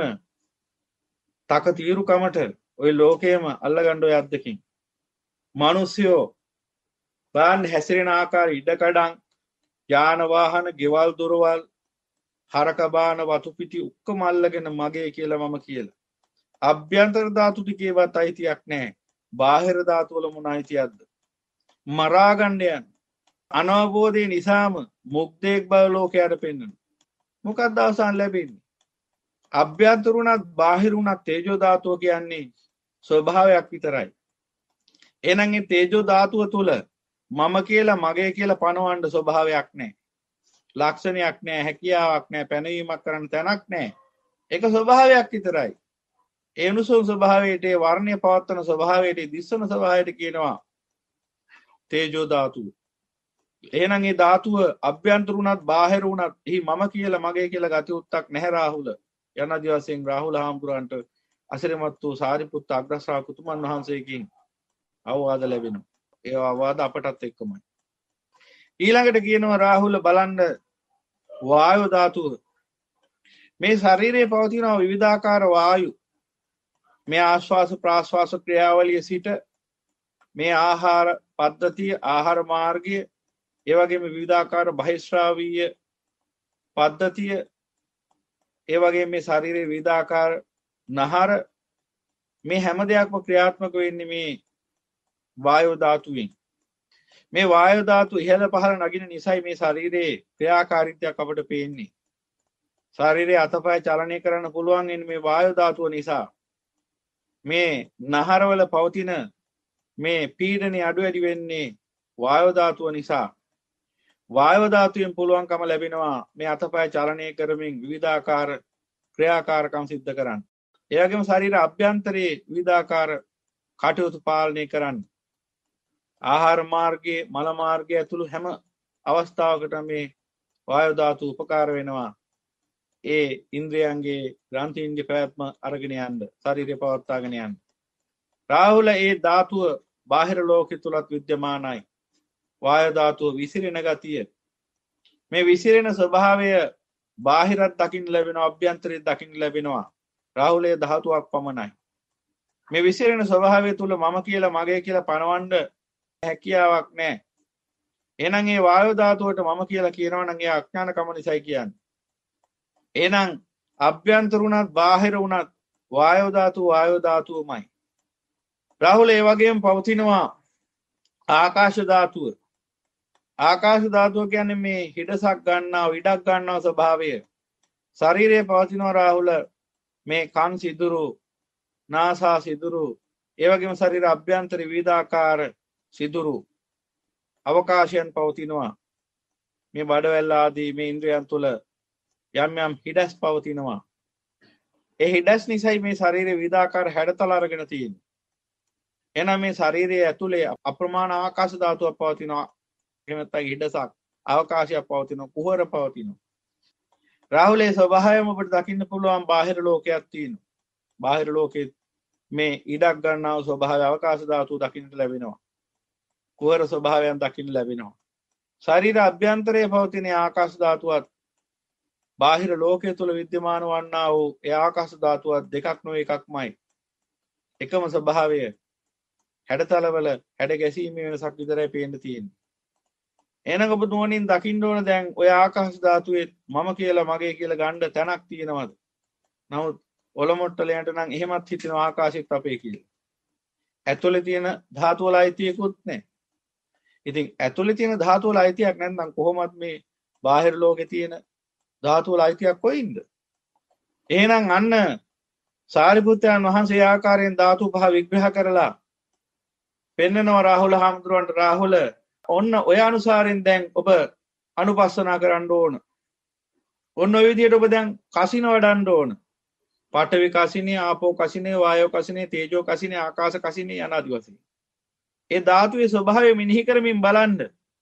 S4: තක තීරුකමට ওই ලෝකයේම අල්ලගන්න ඔය අද්දකින්. මිනිස්සුયો බාන් හැසිරෙන ආකාරය ඉඩකඩම් යාන වාහන ගෙවල් දොරවල් හරක බාන වතු පිටි ඔක්කොම අල්ලගෙන මගේ කියලා මම කියලා. අභ්‍යන්තර ධාතු ටිකේවත් අයිතියක් නැහැ. බාහිර ධාතු වල මොන අයිතියක්ද? මරා ගන්න යන අනවබෝධය නිසාම මුක්තේක් බව ලෝකයට පෙන්වනවා. මොකක්ද අවසාන ලැබෙන්නේ? අභ්‍යන්තරුණත් බාහිරුණත් තේජෝ ධාතුව කියන්නේ ස්වභාවයක් විතරයි. එහෙනම් මේ තේජෝ ධාතුව තුල මම කියලා මගේ කියලා පනවන්න ස්වභාවයක් නැහැ. ලක්ෂණයක් නැහැ, හැකියාවක් නැහැ, පැනවීමක් කරන්න තැනක් නැහැ. ඒක ස්වභාවයක් විතරයි. ඒ උණුසුම් ස්වභාවයට, ඒ වර්ණය පවත්වන ස්වභාවයට, දිස්සන ස්වභාවයට කියනවා තේජෝ ධාතුව. එහෙනම් ඒ ධාතුව අභ්‍යන්තර උනත් බාහිර උනත් එහි මම කියලා මගේ කියලා ගති උත්තක් නැහැ රාහුල. යනාදි වශයෙන් රාහුල හාමුදුරන්ට අසිරිමත් වූ සාරිපුත්ත අග්‍රශ්‍රාවක උතුමන් වහන්සේකින් අවවාද ලැබෙනවා. ඒ අවවාද අපටත් එක්කමයි. ඊළඟට කියනවා රාහුල බලන්න වායු ධාතුව. මේ ශරීරයේ පවතින විවිධාකාර වායු මේ ආශ්වාස ප්‍රාශ්වාස ක්‍රියාවලිය සිට මේ ආහාර පද්ධතිය ආහාර මාර්ගය ඒ වගේම විවිධාකාර බහිශ්‍රාවීය පද්ධතිය ඒ වගේම මේ ශරීරයේ විවිධාකාර නහර මේ හැම දෙයක්ම ක්‍රියාත්මක වෙන්නේ මේ වායු ධාතුවෙන්. මේ වායු ධාතු ඉහළ පහළ නගින නිසායි මේ ශරීරයේ ක්‍රියාකාරීත්වයක් අපට පේන්නේ. ශරීරයේ අතපය චලනය කරන්න පුළුවන් වෙන්නේ මේ වායු ධාතුව නිසා. මේ නහරවල පවතින මේ පීඩනය අඩු වැඩි වෙන්නේ වායු ධාතුව නිසා. වායු ධාතුවෙන් පුළුවන්කම ලැබෙනවා මේ අතපය චලනය කරමින් විවිධාකාර ක්‍රියාකාරකම් සිද්ධ කරන්න. ඒ වගේම ශරීර අභ්‍යන්තරයේ විවිධාකාර කටයුතු පාලනය කරන්න. ආහාර මාර්ගයේ මල මාර්ගය ඇතුළු හැම අවස්ථාවකටම මේ වායු ධාතු උපකාර වෙනවා. ඒ ඉන්ද්‍රයන්ගේ ග්‍රන්ථීන්ගේ පැවැත්ම අරගෙන යන්න ශරීරය පවත්වාගෙන යන්න. රාහුල ඒ ධාතුව බාහිර ලෝකෙ තුලත් විද්‍යමානයි. වායු ධාතුව විසිරෙන ගතිය. මේ විසිරෙන ස්වභාවය බාහිරත් දකින්න ලැබෙනවා අභ්‍යන්තරයෙන් දකින්න ලැබෙනවා. රාහුලයේ ධාතුවක් පමණයි. මේ විසිරෙන ස්වභාවය තුල මම කියලා මගේ කියලා පනවන්න හැකියාවක් නැහැ. එහෙනම් මේ වායු ධාතුවට මම කියලා කියනවා නම් ඒ අඥානකම නිසායි කියන්නේ. එහෙනම් අභ්‍යන්තර උනත් බාහිර උනත් වායු ධාතුව වායු ධාතුවමයි. රාහුල ඒ වගේම පවතිනවා ආකාශ ධාතුව. ආකාශ ධාතුව කියන්නේ මේ හිඩසක් ගන්නවා ඉඩක් ගන්නවා ස්වභාවය. ශරීරයේ පවතිනවා රාහුල මේ කන් සිදුරු නාසා සිදුරු ඒ වගේම ශරීර අභ්‍යන්තර විවිධාකාර සිදුරු අවකාශයන් පවතිනවා. මේ බඩවැල් ආදී මේ ඉන්ද්‍රයන් තුල යම් යම් හිඩස් පවතිනවා. ඒ හිඩස් නිසායි මේ ශරීරයේ විවිධාකාර හැඩතල අරගෙන තියෙන්නේ. එහෙනම් මේ ශරීරයේ ඇතුලේ අප්‍රමාණ ආකාශ ධාතුවක් පවතිනවා. එහෙම නැත්නම් හිඩසක් අවකාශයක් පවතිනවා කුහර පවතිනවා. රාහුලේ ස්වභාවයම අපිට දකින්න පුළුවන් බාහිර ලෝකයක් තියෙනවා. බාහිර ලෝකේ මේ ඉඩක් ගන්නා ස්වභාවය අවකාශ ධාතුව දකින්නට ලැබෙනවා. කුහර ස්වභාවයන් දකින්න ලැබෙනවා. ශරීර අභ්‍යන්තරයේ පවතින ආකාශ ධාතුවත් බාහිර ලෝකයේ තුල විද්‍යමාන වන්නා වූ ඒ ආකාශ ධාතුවත් දෙකක් නොවේ එකක්මයි. එකම ස්වභාවය හැඩතලවල හැඩ ගැසීමේ වෙනසක් විතරයි පේන්න තියෙන්නේ. එහෙනම් ඔබ නුවණින් දකින්න ඕන දැන් ඔය ආකාශ ධාතුවේ මම කියලා මගේ කියලා ගන්න තැනක් තියෙනවද? නමුත් ඔලොමොට්ටලයන්ට නම් එහෙමත් හිතෙන ආකාශෙත් අපේ කියලා. ඇතුලේ තියෙන ධාතු වල අයිතියකුත් නැහැ. ඉතින් ඇතුලේ තියෙන ධාතු වල අයිතියක් නැත්නම් කොහොමද මේ බාහිර ලෝකේ තියෙන ධාතු වල අයිතියක් කොයින්ද? එහෙනම් අන්න සාරිපුත්‍රයන් වහන්සේ ආකාරයෙන් ධාතු පහ විග්‍රහ කරලා පෙන්නනවා රාහුල හාමුදුරුවන්ට. රාහුල ඔන්න ඔය අනුසාරයෙන් දැන් ඔබ අනුපස්සනා කරන්න ඕන. ඔන්න ඔය විදිහට ඔබ දැන් කසින වඩන්න ඕන. පඨවි කසිනේ, ආපෝ කසිනේ, වායෝ කසිනේ, තේජෝ කසිනේ, ආකාශ කසිනේ යනාදි වශයෙන්. ඒ ධාතුවේ ස්වභාවය මෙනෙහි කරමින් බලන්න.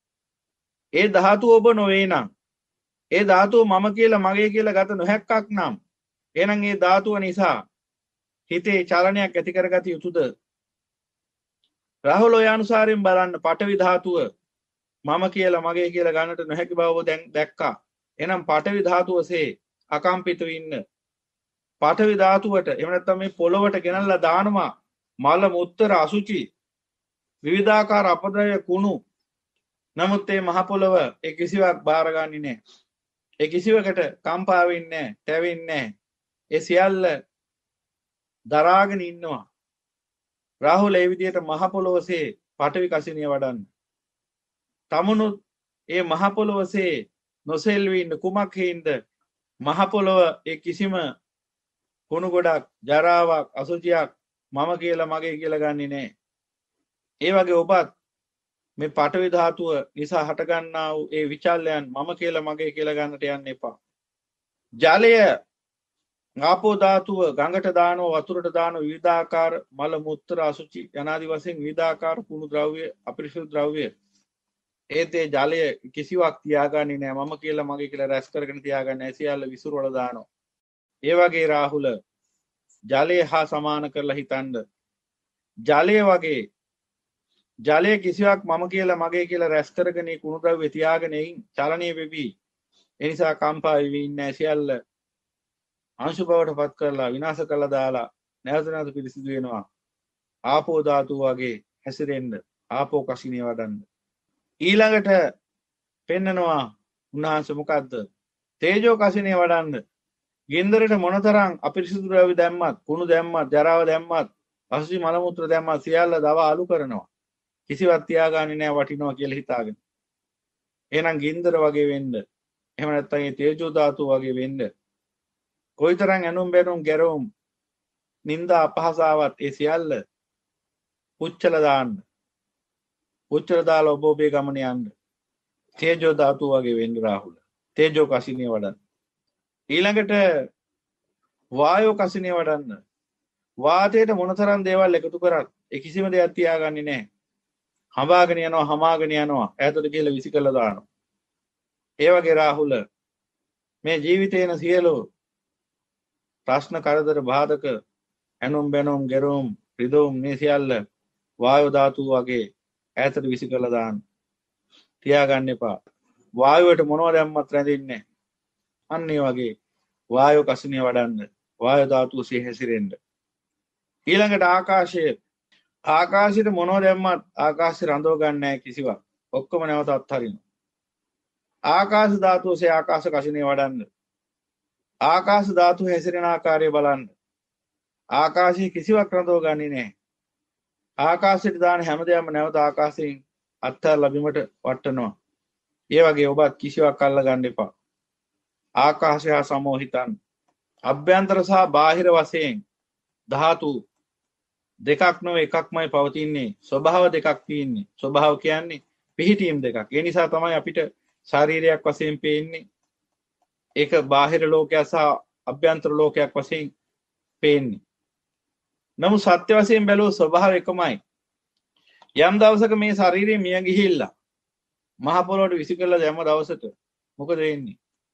S4: ඒ ධාතුව ඔබ නොවේ නම්, ඒ ධාතුව මම කියලා මගේ කියලා ගත නොහැක්කක් නම්, එහෙනම් ඒ ධාතුව නිසා හිතේ චලනයක් ඇති කරගත යුතුද? රාහුල ඔය අනුසාරයෙන් බලන්න පඨවි ධාතුව මම කියලා මගේ කියලා ගන්නට නොහැකි බව ඔබ දැන් දැක්කා. එහෙනම් පඨවි ධාතුවසේ අකම්පිතව ඉන්න. පඨවි ධාතුවට එහෙම නැත්නම් මේ පොළොවට ගෙනල්ලා දානවා මල මුත්තර අසුචි විවිධාකාර අපද්‍රව්‍ය කුණු. නමුත් මේ මහ පොළොව ඒ කිසිවක් බාරගන්නේ නැහැ. ඒ කිසිවකට කම්පා වෙන්නේ නැහැ, තැවෙන්නේ නැහැ. ඒ සියල්ල දරාගෙන ඉන්නවා. රාහුල ඒ විදිහට මහ පොළොවසේ පඨවි කසිනිය වඩන්න. තමුණුත් ඒ මහ පොළොවසේ නොසෙල්වී ඉන්න කුමක් හේින්ද? මහ පොළොව ඒ කිසිම කුණු ගොඩක්, ජරාවක්, අසුචියක් මම කියලා මගේ කියලා ගන්නෙ නැහැ. ඒ වගේ ඔබත් මේ පඨවි ධාතුව නිසා හටගන්නා වූ ඒ විචල්යන් මම කියලා මගේ කියලා ගන්නට යන්න එපා. ජලය ආපෝ ධාතුව ගඟට දානවා, වතුරට දානවා, විවිධාකාර මල මුත්‍ර අසුචි යනාදි වශයෙන් විවිධාකාර කුණු ද්‍රව්‍ය, අපිරිසුදු ද්‍රව්‍ය ඒත් ඒ ජලය කිසිවක් තියාගන්නේ නැහැ. මම කියලා මගේ කියලා රැස් කරගෙන තියාගන්නේ නැහැ. සියල්ල විසිරුවල දානවා. ඒ වගේ රාහුල ජලය හා සමාන කරලා හිතන්න. ජලය වගේ ජලය කිසිවක් මම කියලා මගේ කියලා රැස් කරගෙන කුණු ද්‍රව්‍ය තියාගෙන චලනීය වෙවි. ඒ නිසා කම්පා වෙවි ඉන්නේ සියල්ල අංශු බවට පත් කරලා විනාශ කරලා දාලා නැවත නැවත පිරිසිදු වෙනවා. ආපෝ ධාතු වගේ හැසිරෙන්න ආපෝ කසිනිය වඩන්න. ඊළඟට පෙන්නනවා උන්වහන්සේ මොකද්ද? තේජෝ කසිනිය වඩන්න. ගින්දරට මොනතරම් අපිරිසිදු ද්‍රව්‍ය දැම්මත්, කුණු දැම්මත්, ජරාව දැම්මත්, අසුචි මල මුත්‍ර දැම්මත් සියල්ල දව අලු කරනවා. කිසිවක් තියාගන්නේ නැහැ වටිනවා කියලා හිතාගෙන. එහෙනම් ගින්දර වගේ වෙන්න. එහෙම නැත්නම් මේ තේජෝ ධාතු වගේ වෙන්න. කොයිතරම් ඇනුම් බැනුම් ගැරවුම් නිന്ദා අපහසාවත් ඒ සියල්ල පුච්චල දාන්න. පුච්චල දාලා ඔබ ඔබේ ගමන යන්න. තේජෝ ධාතු වගේ වෙන්න රාහුල. තේජෝ කසිනිය වඩන්න. ඊළඟට වායෝ කසිනිය වඩන්න. වාතයට මොනතරම් දේවල් එකතු කරත් ඒ කිසිම දෙයක් තියාගන්නේ නැහැ. හඹාගෙන යනවා, හමාගෙන යනවා, ඈතට ගිහලා විසි කළා දානවා. ඒ වගේ රාහුල මේ ජීවිතේන සියලු ප්‍රශ්න කරදර බාධක ඇනුම් බැනුම් ගැරුම් රිදුම් මේ සියල්ල වායෝ ධාතු වගේ ඈතට විසි කළා දාන්න. තියාගන්න එපා. වායුවට මොනවද දැම්මත් රැඳෙන්නේ. අන්න ඒ වගේ වායෝ කසිනිය වඩන්න. වායෝ ධාතුව සිහි හැසිරෙන්න. ඊළඟට ආකාශය. ආකාශයට මොනවද දැම්මත් ආකාශය රඳව ගන්න නැහැ කිසිවක්. ඔක්කොම නැවත අත්හරිනවා. ආකාශ ධාතුවසේ ආකාශ කසිනිය වඩන්න. ආකාශ ධාතුව හැසිරෙන ආකාරය බලන්න. ආකාශයේ කිසිවක් රඳව ගන්නේ නැහැ. ආකාශයට දාන හැමදේම නැවත ආකාශයෙන් අත්හැරලා බිමට වටනවා. ඒ වගේ ඔබත් කිසිවක් අල්ල ගන්න එපා. ආකාශය හා සමෝහිතන්. අභ්‍යන්තර සහ බාහිර වශයෙන් ධාතු දෙකක් නොවේ එකක්මයි පවතින්නේ. ස්වභාව දෙකක් තියෙන්නේ. ස්වභාව කියන්නේ පිහිටීම් දෙකක්. ඒ නිසා තමයි අපිට ශාරීරියක් වශයෙන් පේන්නේ. ඒක බාහිර ලෝකයක් සහ අභ්‍යන්තර ලෝකයක් වශයෙන් පේන්නේ. නමුත් සත්‍ය වශයෙන් බැලුවොත් ස්වභාව එකමයි. යම් දවසක මේ ශරීරය මිය ගිහිල්ලා මහ පොළොවට විසි කරලා දැම්ම දවසට මොකද වෙන්නේ?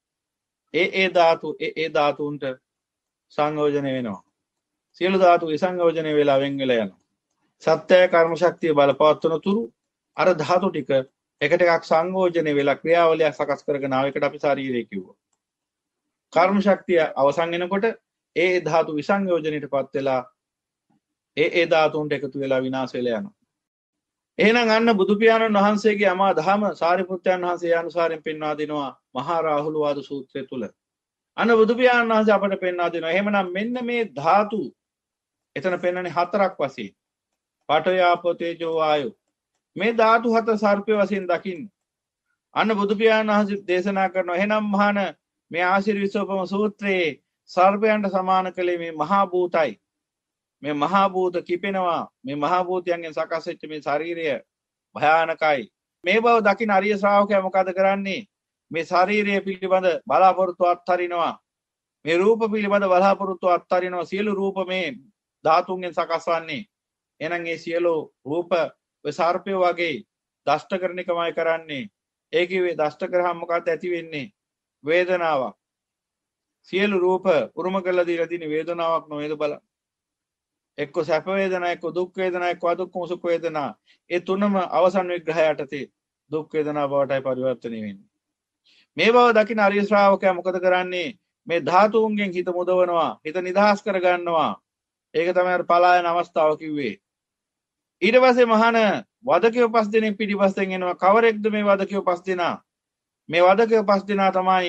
S4: ඒ ඒ ධාතු ඒ ඒ ධාතුන්ට සංයෝජන වෙනවා. සියලු ධාතු විසංයෝජනය වෙලා වෙන් වෙලා යනවා. සත්‍ය කර්ම ශක්තිය බලපවත්වන තුරු අර ධාතු ටික එකට එකක් සංයෝජනය වෙලා ක්‍රියාවලියක් සකස් කරගෙන ආව එකට අපි ශරීරය කිව්වා. කර්ම ශක්තිය අවසන් වෙනකොට ඒ ධාතු විසංයෝජනයටපත් වෙලා ඒ ඒ ධාතුන්ට එකතු වෙලා විනාශ වෙලා යනවා. එහෙනම් අන්න බුදු පියාණන් වහන්සේගේ අමා දහම සාරිපුත්‍රයන් වහන්සේ අනුසාරයෙන් පෙන්වා දෙනවා මහා රාහුල වාද සූත්‍රය තුල. අන්න බුදු පියාණන් වහන්සේ අපට පෙන්වා දෙනවා. එහෙමනම් මෙන්න මේ ධාතු එතන පෙන්වන්නේ හතරක් වශයෙන්. පඨවි ආපෝ තේජෝ වායෝ. මේ ධාතු හතර සර්පය වශයෙන් දකින්න. අන්න බුදු පියාණන් වහන්සේ දේශනා කරනවා. එහෙනම් මහාන මේ ආශිර්විසෝපම සූත්‍රයේ සර්පයන්ට සමාන කළේ මේ මහා භූතයි. මේ මහා භූත කිපෙනවා. මේ මහා භූතයන්ගෙන් සකස් වෙච්ච මේ ශරීරය භයානකයි. මේ බව දකින අරිය ශ්‍රාවකයා මොකද කරන්නේ? මේ ශරීරය පිළිබඳ බලාපොරොත්තු අත්හරිනවා. මේ රූප පිළිබඳ බලාපොරොත්තු අත්හරිනවා. සියලු රූප මේ ධාතුන්ගෙන් සකස් වන්නේ. එහෙනම් මේ සියලු රූප ඔය සර්පය වගේ දෂ්ට කරන එකමයි කරන්නේ. ඒ කිව්වේ දෂ්ට කරාම මොකද ඇති වෙන්නේ? වේදනාවක්. සියලු රූප උරුම කරලා දීලා තියෙන වේදනාවක් නොවේද බලන්න. එක්ක සැප වේදනා, එක්ක දුක් වේදනා, එක්ක අදුක්කම සුඛ වේදනා. ඒ තුනම අවසන් විග්‍රහය යටතේ දුක් වේදනා බවටයි පරිවර්තනය වෙන්නේ. මේ බව දකින ආර්ය ශ්‍රාවකයා මොකද කරන්නේ? මේ ධාතුන්ගෙන් හිත මුදවනවා, හිත නිදහස් කර ගන්නවා. ඒක තමයි අර පලායන අවස්ථාව කිව්වේ. ඊට පස්සේ මහාන වදකයෝ පස් දෙනෙක් පිටිපස්සෙන් එනවා. කවරෙක්ද මේ වදකයෝ පස් දෙනා? මේ වදකයෝ පස් දෙනා තමයි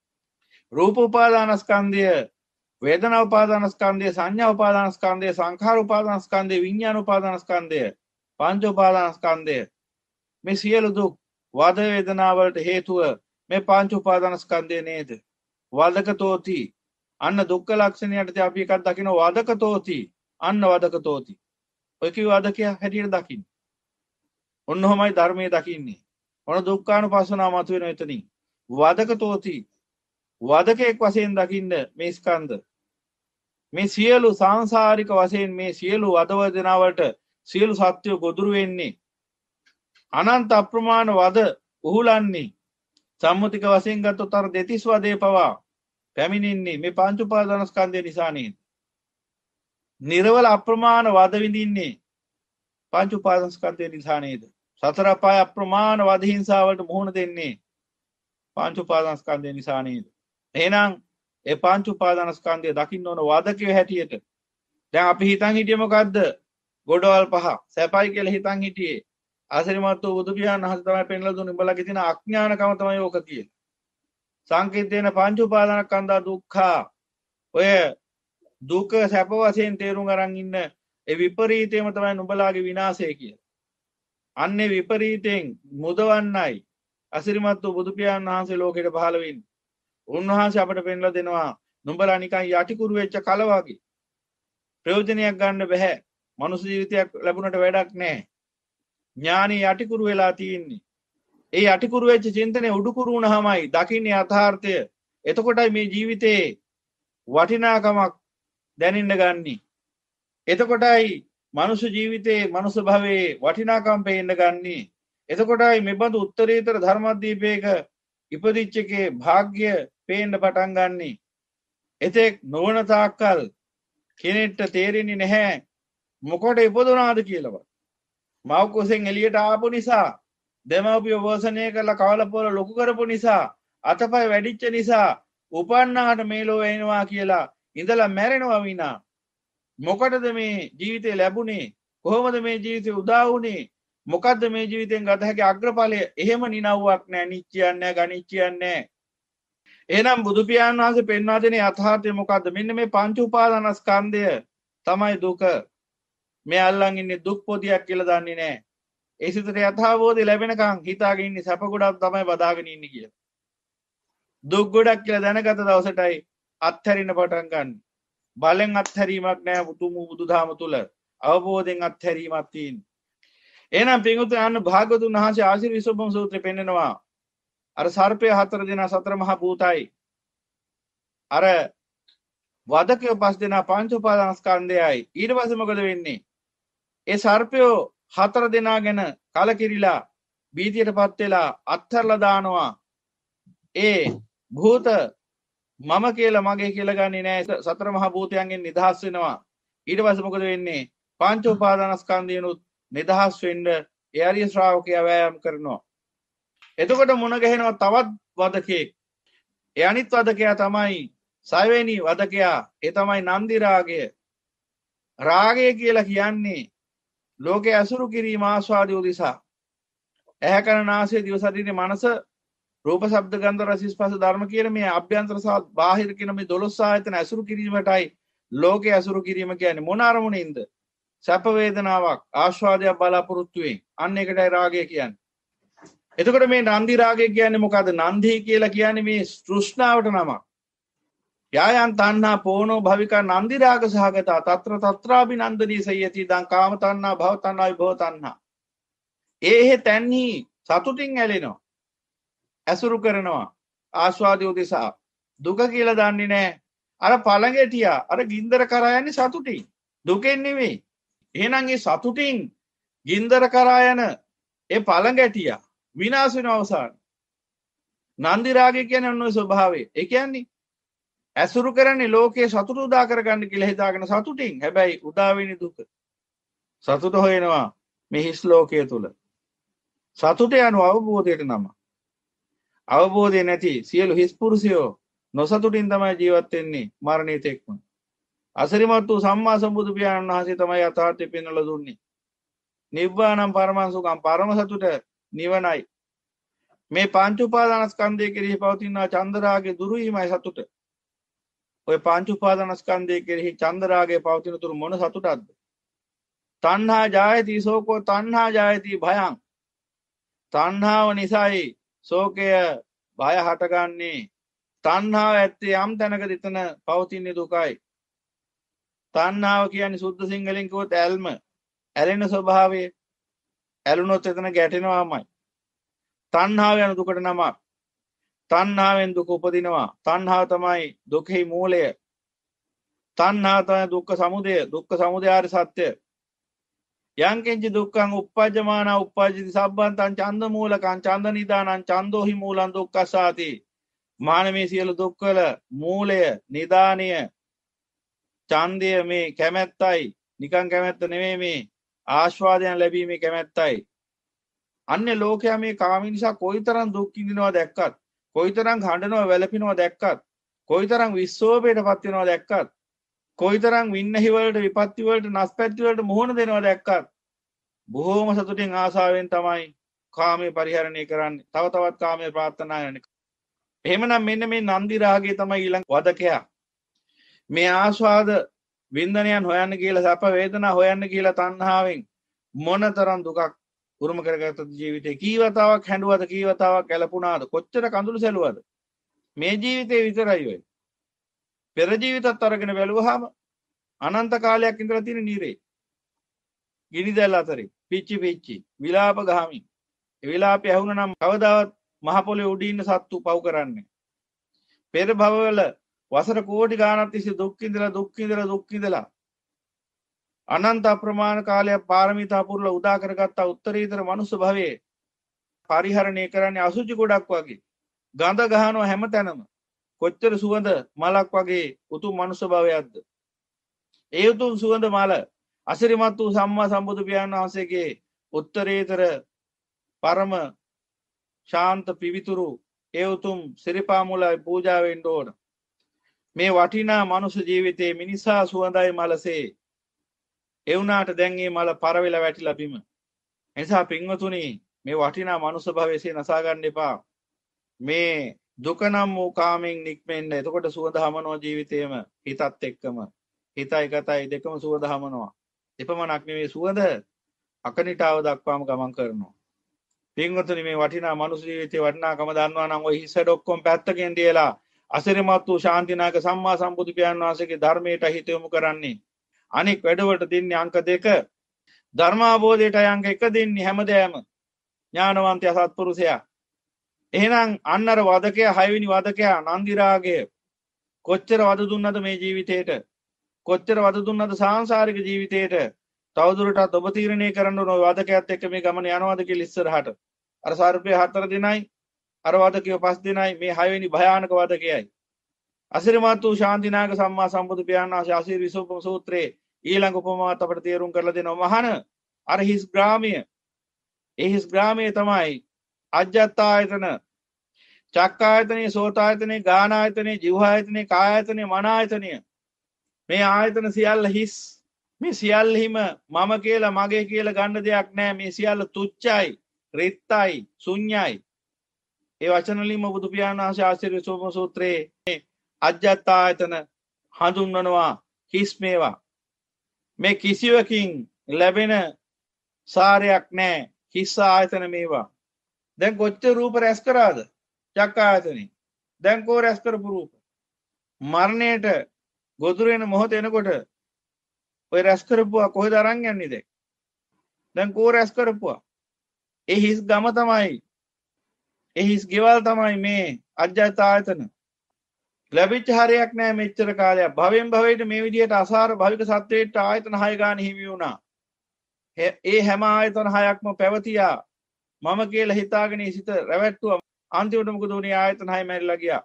S4: රූප උපාදානස්කන්ධය, වේදනා උපාදානස්කන්ධය, සංඥා උපාදානස්කන්ධය, සංඛාර උපාදානස්කන්ධය, විඥාන උපාදානස්කන්ධය, පංච උපාදානස්කන්ධය. මේ සියලු දුක් වද වේදනා වලට හේතුව මේ පංච උපාදානස්කන්ධය නේද? වදකතෝති. අන්න දුක්ඛ ලක්ෂණයට අපි එකක් දකින්න වදකතෝති. අන්න වදකතෝති. ඔය කිව්ව වදකයා හැටියට දකින්න. ඔන්නෝමයි ධර්මයේ දකින්නේ. ඔන දුක්ඛානුපස්සනාව මතුවෙන එතනින්. වදකතෝති. වදකෙක් වශයෙන් දකින්න මේ ස්කන්ධ. මේ සියලු සාංශාරික වශයෙන් මේ සියලු වද වේදනා වලට සියලු සත්‍ය ගොදුරු වෙන්නේ අනන්ත අප්‍රමාණ වද උහුලන්නේ සම්මුතික වශයෙන් ගත්තොත් අර දෙතිස් වදේ පවා පැමිණෙන්නේ මේ පංච උපාදානස්කන්ධය නිසා නේද? නිර්වල අප්‍රමාණ වද විඳින්නේ පංච උපාදානස්කන්ධය නිසා නේද? සතර අපාය අප්‍රමාණ වද හිංසාවලට මුහුණ දෙන්නේ පංච උපාදානස්කන්ධය නිසා නේද? එහෙනම් ඒ පංච උපාදානස්කන්ධය දකින්න ඕන වදකේ හැටියට. දැන් අපි හිතන් හිටියේ මොකද්ද? ගොඩවල් පහ සැපයි කියලා හිතන් හිටියේ. ආශ්‍රිතමත් වූ බුදු පියාණන් වහන්සේ තමයි පෙන්ලා දුන්නේ උඹලගේ තියෙන අඥානකම තමයි ඕක කියලා. සංකේතේන පංච උපාදානස්කන්ධා දුක්ඛා. ඔය දුක සැප වශයෙන් තේරුම් අරන් ඉන්න ඒ විපරීතයම තමයි නුඹලාගේ විනාශය කියලා. අන්නේ විපරීතයෙන් මුදවන්නයි අසිරිමත් වූ බුදු පියාණන් වහන්සේ ලෝකෙට පහළ වෙන්නේ. උන්වහන්සේ අපට පෙන්ලා දෙනවා නුඹලා නිකන් යටිකුරු වෙච්ච කල වගේ. ප්‍රයෝජනයක් ගන්න බෑ. මනුස්ස ජීවිතයක් ලැබුණට වැඩක් නැහැ. ඥානෙ යටිකුරු වෙලා තියෙන්නේ. ඒ යටිකුරු වෙච්ච චින්තනය උඩුකුරු වුණාමයි දකින්නේ යථාර්ථය. එතකොටයි මේ ජීවිතේ වටිනාකමක් දැනෙන්න ගන්නේ. එතකොටයි මනුෂ්‍ය ජීවිතේ මනුෂ්‍ය භවයේ වටිනාකම් පේන්න ගන්නේ. එතකොටයි මෙබඳු උත්තරීතර ධර්මදීපයක ඉපදිච්ච එකේ වාග්ය පේන්න පටන් ගන්නෙ. එතෙක් නොවන තාක්කල් කෙනෙක්ට තේරෙන්නේ නැහැ මොකට ඉපදුනාද කියලාවත්. මව් කුසෙන් එළියට ආපු නිසා, දෙමව්පියෝ වර්ෂණය කරලා කවලපොල ලොකු කරපු නිසා, අතපය වැඩිච්ච නිසා උපන්නාට මේ ලෝකේ එනවා කියලා ඉඳලා මැරෙනවා විනා මොකටද මේ ජීවිතේ ලැබුණේ? කොහොමද මේ ජීවිතේ උදා වුණේ? මොකද්ද මේ ජීවිතෙන් ගත හැකි අග්‍රඵලය? එහෙම නිනව්වක් නැහැ, නිච්චයක් නැහැ, ගණිච්චයක් නැහැ. එහෙනම් බුදු පියාණන් වහන්සේ පෙන්වා දෙන යථාර්ථය මොකද්ද? මෙන්න මේ පංච උපාදානස්කන්ධය තමයි දුක. මේ අල්ලන් ඉන්නේ දුක් පොදියක් කියලා දන්නේ නැහැ. ඒ සිතට යථාබෝධය ලැබෙනකන් හිතාගෙන ඉන්නේ සැප ගොඩක් තමයි බදාගෙන ඉන්නේ කියලා. දුක් ගොඩක් කියලා දැනගත දවසටයි අත්හැරින්න පටන් ගන්න. බලෙන් අත්හැරීමක් නැහැ උතුම් බුදුදහම තුල. අවබෝධයෙන් අත්හැරීමක් තියෙනවා. එහෙනම් පින්වතුනි අන්න භාගතුන් වහන්සේ ආශිර්වාද සූත්‍රය පෙන්නනවා. අර සර්පය හතර දෙනා සතර මහා භූතයි. අර වදකය පස් දෙනා පංච උපාදානස්කන්ධයයි. ඊට පස්සේ මොකද වෙන්නේ? ඒ සර්පයෝ හතර දෙනා ගැන කලකිරිලා බීතියටපත් වෙලා අත්හැරලා දානවා. ඒ භූත මම කියලා මගේ කියලා ගන්නේ නැහැ. සතර මහා භූතයන්ගෙන් නිදහස් වෙනවා. ඊට පස්සේ මොකද වෙන්නේ? පංච උපාදානස්කන්ධයනොත් නිදහස් වෙන්න ඒ ආර්ය ශ්‍රාවකයා වෑයම් කරනවා. එතකොට මුණ ගැහෙනවා තවත් වදකෙක්. ඒ අනිත් වදකයා තමයි සයවෙනි වදකයා. ඒ තමයි නන්දි රාගය. රාගය කියලා කියන්නේ ලෝකයේ අසුරු කිරීම ආස්වාදය උදෙසා. ඇහැ කන නාසය දිව ශරීරයේ මනස රූප ශබ්ද ගන්ධ රස ස්පර්ශ ධර්ම කියන මේ අභ්‍යන්තර සහ බාහිර කියන මේ දොළොස් ආයතන අසුරු කිරීමටයි ලෝකයේ අසුරු කිරීම කියන්නේ. මොන අරමුණින්ද? සැප වේදනාවක් ආස්වාදයක් බලාපොරොත්තු වෙයි. අන්න ඒකටයි රාගය කියන්නේ. එතකොට මේ නන්දි රාගය කියන්නේ මොකද්ද? නන්දි කියලා කියන්නේ මේ තෘෂ්ණාවට නමක්. යායන් තණ්හා පෝනෝ භවිකා නන්දි රාග සහගතා తත්‍ර తත්‍රාභි නන්දනී සයති දං කාම තණ්හා භව තණ්හා විභව තණ්හා. ඒහෙ තැන්හි සතුටින් ඇලෙනවා. ඇසුරු කරනවා. ආස්වාදය උදෙසා. දුක කියලා දන්නේ නැහැ. අර පළඟැටියා අර ගින්දර කරා යන්නේ සතුටින්. දුකෙන් නෙවෙයි. එහෙනම් ඒ සතුටින් ගින්දර කරා යන ඒ පළඟැටියා විනාශ වෙන අවසාන. නන්දි රාගය කියන්නේ ඔන්න ඔය ස්වභාවය. ඒ කියන්නේ ඇසුරු කරන්නේ ලෝකයේ සතුට උදා කරගන්න කියලා හිතාගෙන සතුටින්. හැබැයි උදා වෙන්නේ දුක. සතුට හොයනවා මේ හිස් ලෝකයේ තුල. සතුට යන අවබෝධයට නම. අවබෝධය නැති සියලු හිස් පුරුෂයෝ නොසතුටින් තමයි ජීවත් වෙන්නේ මරණය තෙක්ම. අසිරිමත් වූ සම්මා සම්බුදු පියාණන් වහන්සේ තමයි යථාර්ථය පෙන්වලා දුන්නේ. නිබ්බානම් පරමං සුඛං පරම සතුට නිවනයි. මේ පංච උපාදානස්කන්ධය කෙරෙහි පවතින චන්දරාගය දුරු වීමයි සතුට. ඔය පංච උපාදානස්කන්ධය කෙරෙහි චන්දරාගය පවතින තුරු මොන සතුටක්ද? තණ්හා ජායති සෝකෝ තණ්හා ජායති භයං. තණ්හාව නිසායි ශෝකය භය හටගන්නේ. තණ්හාව ඇත්තේ යම් තැනකද එතන පවතින දුකයි. තණ්හාව කියන්නේ සුද්ධ සිංහලෙන් කිව්වොත් ඇල්ම. ඇලෙන ස්වභාවය. ඇලුනොත් එතන ගැටෙනවාමයි. තණ්හාව යන දුකට නමක්. තණ්හාවෙන් දුක උපදිනවා. තණ්හාව තමයි දුකෙහි මූලය. තණ්හාව තමයි දුක්ඛ සමුදය. දුක්ඛ සමුදය ආර්ය සත්‍ය. යං කිංචි දුක්ඛං uppajjamana uppajjati sabbantං ඡන්ද මූලකං ඡන්ද නිදානං ඡන්தோහි මූලං දුක්ඛසාති. මානමේ සියලු දුක්වල මූලය නිදානය ඡන්දය මේ කැමැත්තයි. නිකං කැමැත්ත නෙමෙයි මේ ආස්වාදයන් ලැබීමේ කැමැත්තයි. අන්‍ය ලෝකයා මේ කාම නිසා කොයිතරම් දුක් විඳිනවා දැක්කත්, කොයිතරම් හඬනවා වැළපිනවා දැක්කත්, කොයිතරම් විස්සෝපයටපත් වෙනවා දැක්කත්, කොයිතරම් වින්නහි වලට විපත්ති වලට නස්පැත්ති වලට මුහුණ දෙනවා දැක්කත් බොහෝම සතුටින් ආසාවෙන් තමයි කාමයේ පරිහරණය කරන්නේ. තව තවත් කාමයේ ප්‍රාර්ථනා කරන්නේ. එහෙමනම් මෙන්න මේ නන්දි රාගය තමයි ඊළඟ වදකයා. මේ ආස්වාද වින්දනයන් හොයන්න කියලා, සැප වේදනා හොයන්න කියලා තණ්හාවෙන් මොනතරම් දුකක් උරුම කරගත්තද ජීවිතේ. කීවතාවක් හැඬුවද, කීවතාවක් ගැලපුණාද, කොච්චර කඳුළු සැලුවද. මේ ජීවිතේ විතරයි ඔය. පෙර ජීවිතත් අරගෙන බැලුවාම අනන්ත කාලයක් ඉඳලා තියෙන නිරේ. ගිනිදැල් අතරේ පිච්චි පිච්චි විලාප ගහමින්. ඒ විලාපය ඇහුණා නම් කවදාවත් මහ පොළේ උඩ ඉන්න සත්තු පව් කරන්නේ. පෙර භවවල වසර කෝටි ගාණක් තිස්සේ දුක් විඳලා දුක් විඳලා දුක් විඳලා අනන්ත අප්‍රමාණ කාලයක් පාරමිතා පුරලා උදා කරගත්ත උත්තරීතර මනුස්ස භවයේ පරිහරණය කරන්නේ අසුචි ගොඩක් වගේ. ගඳ ගහනවා හැමතැනම. කොච්චර සුවඳ මලක් වගේ උතුම් මනුස්ස භවයක්ද. ඒ උතුම් සුවඳ මල අසිරිමත් වූ සම්මා සම්බුදු පියාණන් වහන්සේගේ උත්තරීතර පරම ශාන්ත පිවිතුරු ඒ උතුම් සිරිපා මුලයි පූජා වෙන්න ඕන. මේ වටිනා මනුස්ස ජීවිතයේ මිනිසා සුවඳයි මලසේ. ඒ වුණාට දැන් මේ මල පරවිලා වැටිලා බිම. එනිසා පින්වතුනි මේ වටිනා මනුස්ස භවයේ නසා ගන්න එපා. මේ දුක නම් වූ කාමෙන් නික්මෙන්න. එතකොට සුවඳ හමනවා ජීවිතේම හිතත් එක්කම. හිතයි කතයි දෙකම සුවඳ හමනවා. එපමණක් නෙවෙයි සුවඳ අකනිටාව දක්වාම ගමන් කරනවා. පින්වතුනි මේ වටිනා මනුස්ස ජීවිතයේ වටිනාකම දන්නවා නම් ওই හිසඩ ඔක්කොම පැත්තකින් දියලා අසිරිමත් වූ ශාන්තිනායක සම්මා සම්බුදු පියාණන් වහන්සේගේ ධර්මයට හිත යොමු කරන්නේ. අනික් වැඩවලට දෙන්නේ අංක දෙක. ධර්මාබෝධයට අංක එක දෙන්නේ හැමදේම ඥානවන්තය සත්පුරුෂයා. එහෙනම් අන්නර වදකයා හයවෙනි වදකයා නන්දි රාගය කොච්චර වද දුන්නද මේ ජීවිතේට? කොච්චර වද දුන්නද සාංශාරික ජීවිතේට? තවදුරටත් ඔබ තීරණය කරන්න ඕන වදකයාත් එක්ක මේ ගමන යනවාද කියලා ඉස්සරහට. අර සර්පය හතර දිනයි, අර වදකයෝ පස් දිනයි, මේ හයවෙනි භයානක වදකයයි. අසිරිමත් වූ ශාන්තිනායක සම්මා සම්බුදු පියාණන් වහන්සේ අසීර විසූපම සූත්‍රයේ ඊළඟ උපමාවත් අපට තේරුම් කරලා දෙනවා. මහණ අර හිස් ග්‍රාමය, ඒ හිස් ග්‍රාමය තමයි අජ්ජත්තායතන, චක්කායතනේ, සෝතායතනේ, ගානායතනේ, ජීවආයතනේ, කායායතනේ, මනායතනය. මේ ආයතන සියල්ල හිස්. මේ සියල්ලෙහිම මම කියලා මගේ කියලා ගන්න දෙයක් නැහැ. මේ සියල්ල තුච්චයි, රිත්තයි, ශුන්‍යයි. ඒ වචන වලින්ම බුදු පියාණන් වහන්සේ ආශිර්වාද විසූපම සූත්‍රයේ අජ්ජත්තායතන හඳුන්වනවා හිස් මේවා. මේ කිසිවකින් ලැබෙන සාරයක් නැහැ. හිස් ආයතන මේවා. දැන් කොච්චර රූප රැස් කරාද? චක්කායතනේ. දැන් කෝ රැස් කරපු රූප. මරණයට ගොදුරු වෙන මොහොත එනකොට ඔය රැස් කරපුවා කොහෙද අරන් යන්නේ දැන්? දැන් කෝ රැස් කරපුවා. ඒ හිස් ගම තමයි, ඒ හිස් ගෙවල් තමයි මේ අජ්ජත් ආයතන. ලැබිච්ච හරයක් නැහැ මෙච්චර කාලයක්. භවෙන් භවයට මේ විදිහට අසාර භවික සත්වයට ආයතන හය ගාන හිමි වුණා. ඒ හැම ආයතන හයක්ම පැවතියා. මම කියලා හිතාගෙන සිත රැවට්ටුවා. අන්තිමට මොකද වුනේ? ආයතන හය මැරිලා ගියා.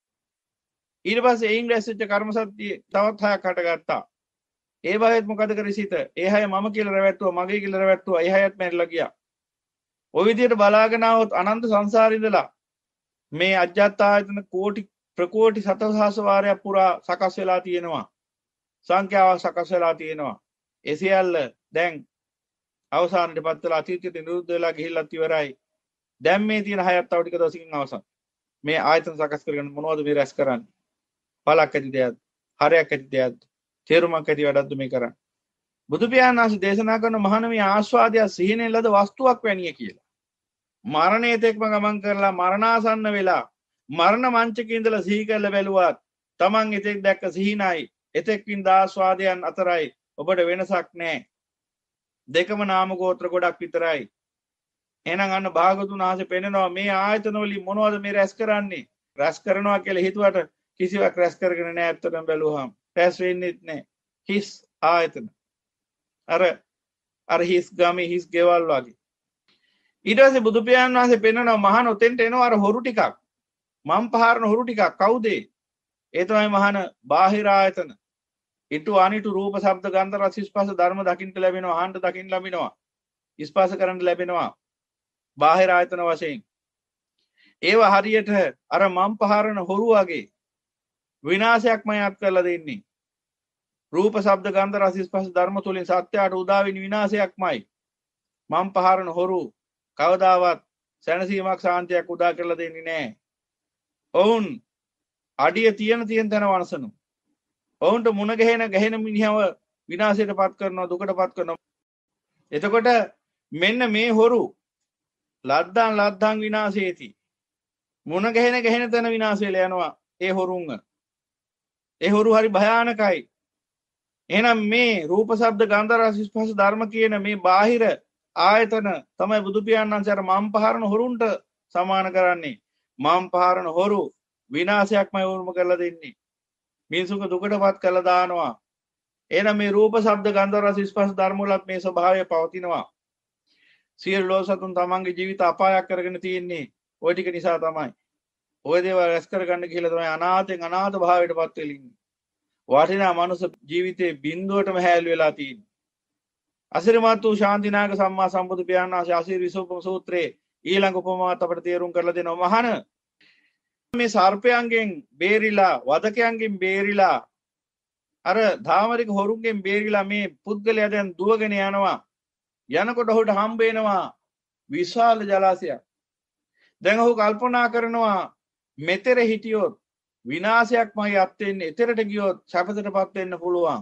S4: ඊට පස්සේ එයින් රැස්වෙච්ච කර්ම සත්‍ය තවත් හයක් හටගත්තා. ඒ භවෙත් මොකද කරේ සිත? ඒ හය මම කියලා රැවට්ටුවා, මගේ කියලා රැවට්ටුවා. ඒ හයත් මැරිලා ගියා. ඔය විදිහට බලාගෙන આવොත් අනන්ත සංසාරේ ඉඳලා මේ අජ්ජත් ආයතන කෝටි ප්‍රකෝටි සතසහස වාරයක් පුරා සකස් වෙලා තියෙනවා. සංඛ්‍යාව සකස් වෙලා තියෙනවා. ඒ සියල්ල දැන් අවසානයටපත් වෙලා අතීතයට නිරුද්ධ වෙලා ගිහිල්ලත් ඉවරයි. දැන් මේ තියෙන හයත් තව ටික දවසකින් අවසන්. මේ ආයතන සකස් කරගෙන මොනවද මේ රැස් කරන්නේ? පළක් ඇති දෙයක්ද? හරයක් ඇති දෙයක්ද? තේරුමක් ඇති වැඩක්ද මේ කරන්නේ? බුදු පියාණන් වහන්සේ දේශනා කරන මහණෙනි ආස්වාදය සිහිනෙන් ලද වස්තුවක් වැනිය කියලා. මරණයට එක්ම ගමන් කරලා මරණාසන්න වෙලා මරණ මංචකේ ඉඳලා සිහි කරලා බැලුවත් Taman එතෙක් දැක්ක සිහිනයි එතෙක් වින්ද ආස්වාදයන් අතරයි ඔබට වෙනසක් නැහැ. දෙකම නාම ගෝත්‍ර ගොඩක් විතරයි. එහෙනම් අන්න භාගතුන් වහන්සේ පෙන්නනවා මේ ආයතන වලින් මොනවද මේ රැස් කරන්නේ? රැස් කරනවා කියලා හිතුවට කිසිවක් රැස් කරගෙන නැහැ. ඇත්තටම බැලුවහම රැස් වෙන්නේත් නැහැ. හිස් ආයතන. අර අර හිස් ගමේ හිස් ගෙවල් වගේ. ඊට පස්සේ බුදු පියාණන් වහන්සේ පෙන්වනවා මහාන ඔතෙන්ට එනවා අර හොරු ටිකක්. මම් පහරන හොරු ටිකක්. කවුද? ඒ තමයි මහාන බාහිර ආයතන. ඊට අනිට රූප ශබ්ද ගන්ධ රස ස්පර්ශ ධර්ම දකින්න ලැබෙනවා, ආහන්න දකින්න ලැබෙනවා, ස්පර්ශ කරන්න ලැබෙනවා. බාහිර ආයතන වශයෙන්. ඒවා හරියට අර මම් පහරන හොරු වගේ විනාශයක්මයි අත් කරලා දෙන්නේ. රූප ශබ්ද ගන්ධ රස ස්පර්ශ ධර්ම තුලින් සත්‍යයට උදා වෙන විනාශයක්මයි. මම් පහරන හොරු කවදාවත් සැනසීමක් සාන්තියක් උදා කරලා දෙන්නේ නැහැ. ඔවුන් අඩිය තියෙන තියෙන තැන වනසනු. ඔවුන්ට මුණ ගැහෙන ගැහෙන මිනිහව විනාශයට පත් කරනවා, දුකට පත් කරනවා. එතකොට මෙන්න මේ හොරු ලද්දාන් ලද්දාන් විනාශේති. මුණ ගැහෙන ගැහෙන තැන විනාශ වෙලා යනවා ඒ හොරුන්ව. ඒ හොරු හරි භයානකයි. එහෙනම් මේ රූප ශබ්ද ගන්ධ රස ස්පර්ශ ධර්ම කියන මේ බාහිර ආයතන තමයි බුදු පියාණන් වහන්සේ අර මම් පහරන හොරුන්ට සමාන කරන්නේ. මම් පහරන හොරු විනාශයක්මයි වුරුම කරලා දෙන්නේ. මිනිසුන්ව දුකටපත් කරලා දානවා. එහෙනම් මේ රූප ශබ්ද ගන්ධ රස ස්පර්ශ ධර්ම වලත් මේ ස්වභාවය පවතිනවා. සියලු ලෝසතුන් තමන්ගේ ජීවිත අපායක් කරගෙන තියෙන්නේ ওই ටික නිසා තමයි. ওই දේවල් රැස් කරගන්න ගිහිල්ලා තමයි අනාථෙන් අනාථ භාවයටපත් වෙලා ඉන්නේ. වටිනා මනුස්ස ජීවිතේ බිඳුවටම හැල් වෙලා තියෙන්නේ. අසිරිමත් වූ ශාන්තිනායක සම්මා සම්බුදු පියාණන් වහන්සේ අසිර විසූපම සූත්‍රයේ ඊළඟ උපමාවත් අපට තේරුම් කරලා දෙනවා. මහාන මේ සර්පයන්ගෙන් බේරිලා, වදකයන්ගෙන් බේරිලා, අර ධාමරික හොරුන්ගෙන් බේරිලා මේ පුද්ගලයා දැන් දුවගෙන යනවා. යනකොට ඔහුට හම්බ වෙනවා විශාල ජලාශයක්. දැන් ඔහු කල්පනා කරනවා මෙතර හිටියොත් විනාශයක්මයි අත් වෙන්නේ. එතරට ගියොත් සැපසටපත් වෙන්න පුළුවන්.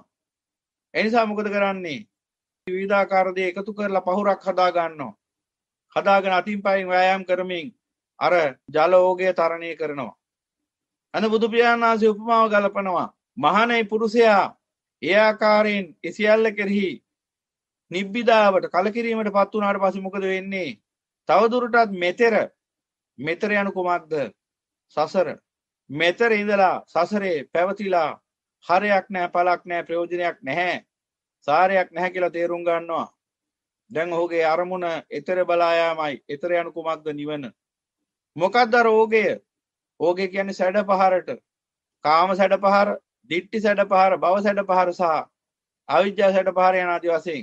S4: ඒ නිසා මොකද කරන්නේ? විවිධාකාර දේ එකතු කරලා පහුරක් හදා ගන්නවා. හදාගෙන අතින් පයින් ව්‍යායාම් කරමින් අර ජලෝගය තරණය කරනවා. අන බුදු පියාණන් වහන්සේ උපමාව ගලපනවා. මහානයි පුරුෂයා ඒ ආකාරයෙන් ඒ සියල්ල කෙරෙහි නිබ්බිදාවට කලකිරීමට පත් වුණාට පස්සේ මොකද වෙන්නේ? තවදුරටත් මෙතර මෙතර යන කුමක්ද? සසර. මෙතර ඉඳලා සසරේ පැවතිලා හරයක් නැහැ, පළක් නැහැ, ප්‍රයෝජනයක් නැහැ, සාරයක් නැහැ කියලා තේරුම් ගන්නවා. දැන් ඔහුගේ අරමුණ ඊතර බලා යාමයි. ඊතර යන කුමක්ද? නිවන. මොකක්ද අර ඕගය? ඕගය කියන්නේ සැඩ පහරට. කාම සැඩ පහර, ditthi සැඩ පහර, භව සැඩ පහර සහ අවිජ්ජා සැඩ පහර යන ආදී වශයෙන්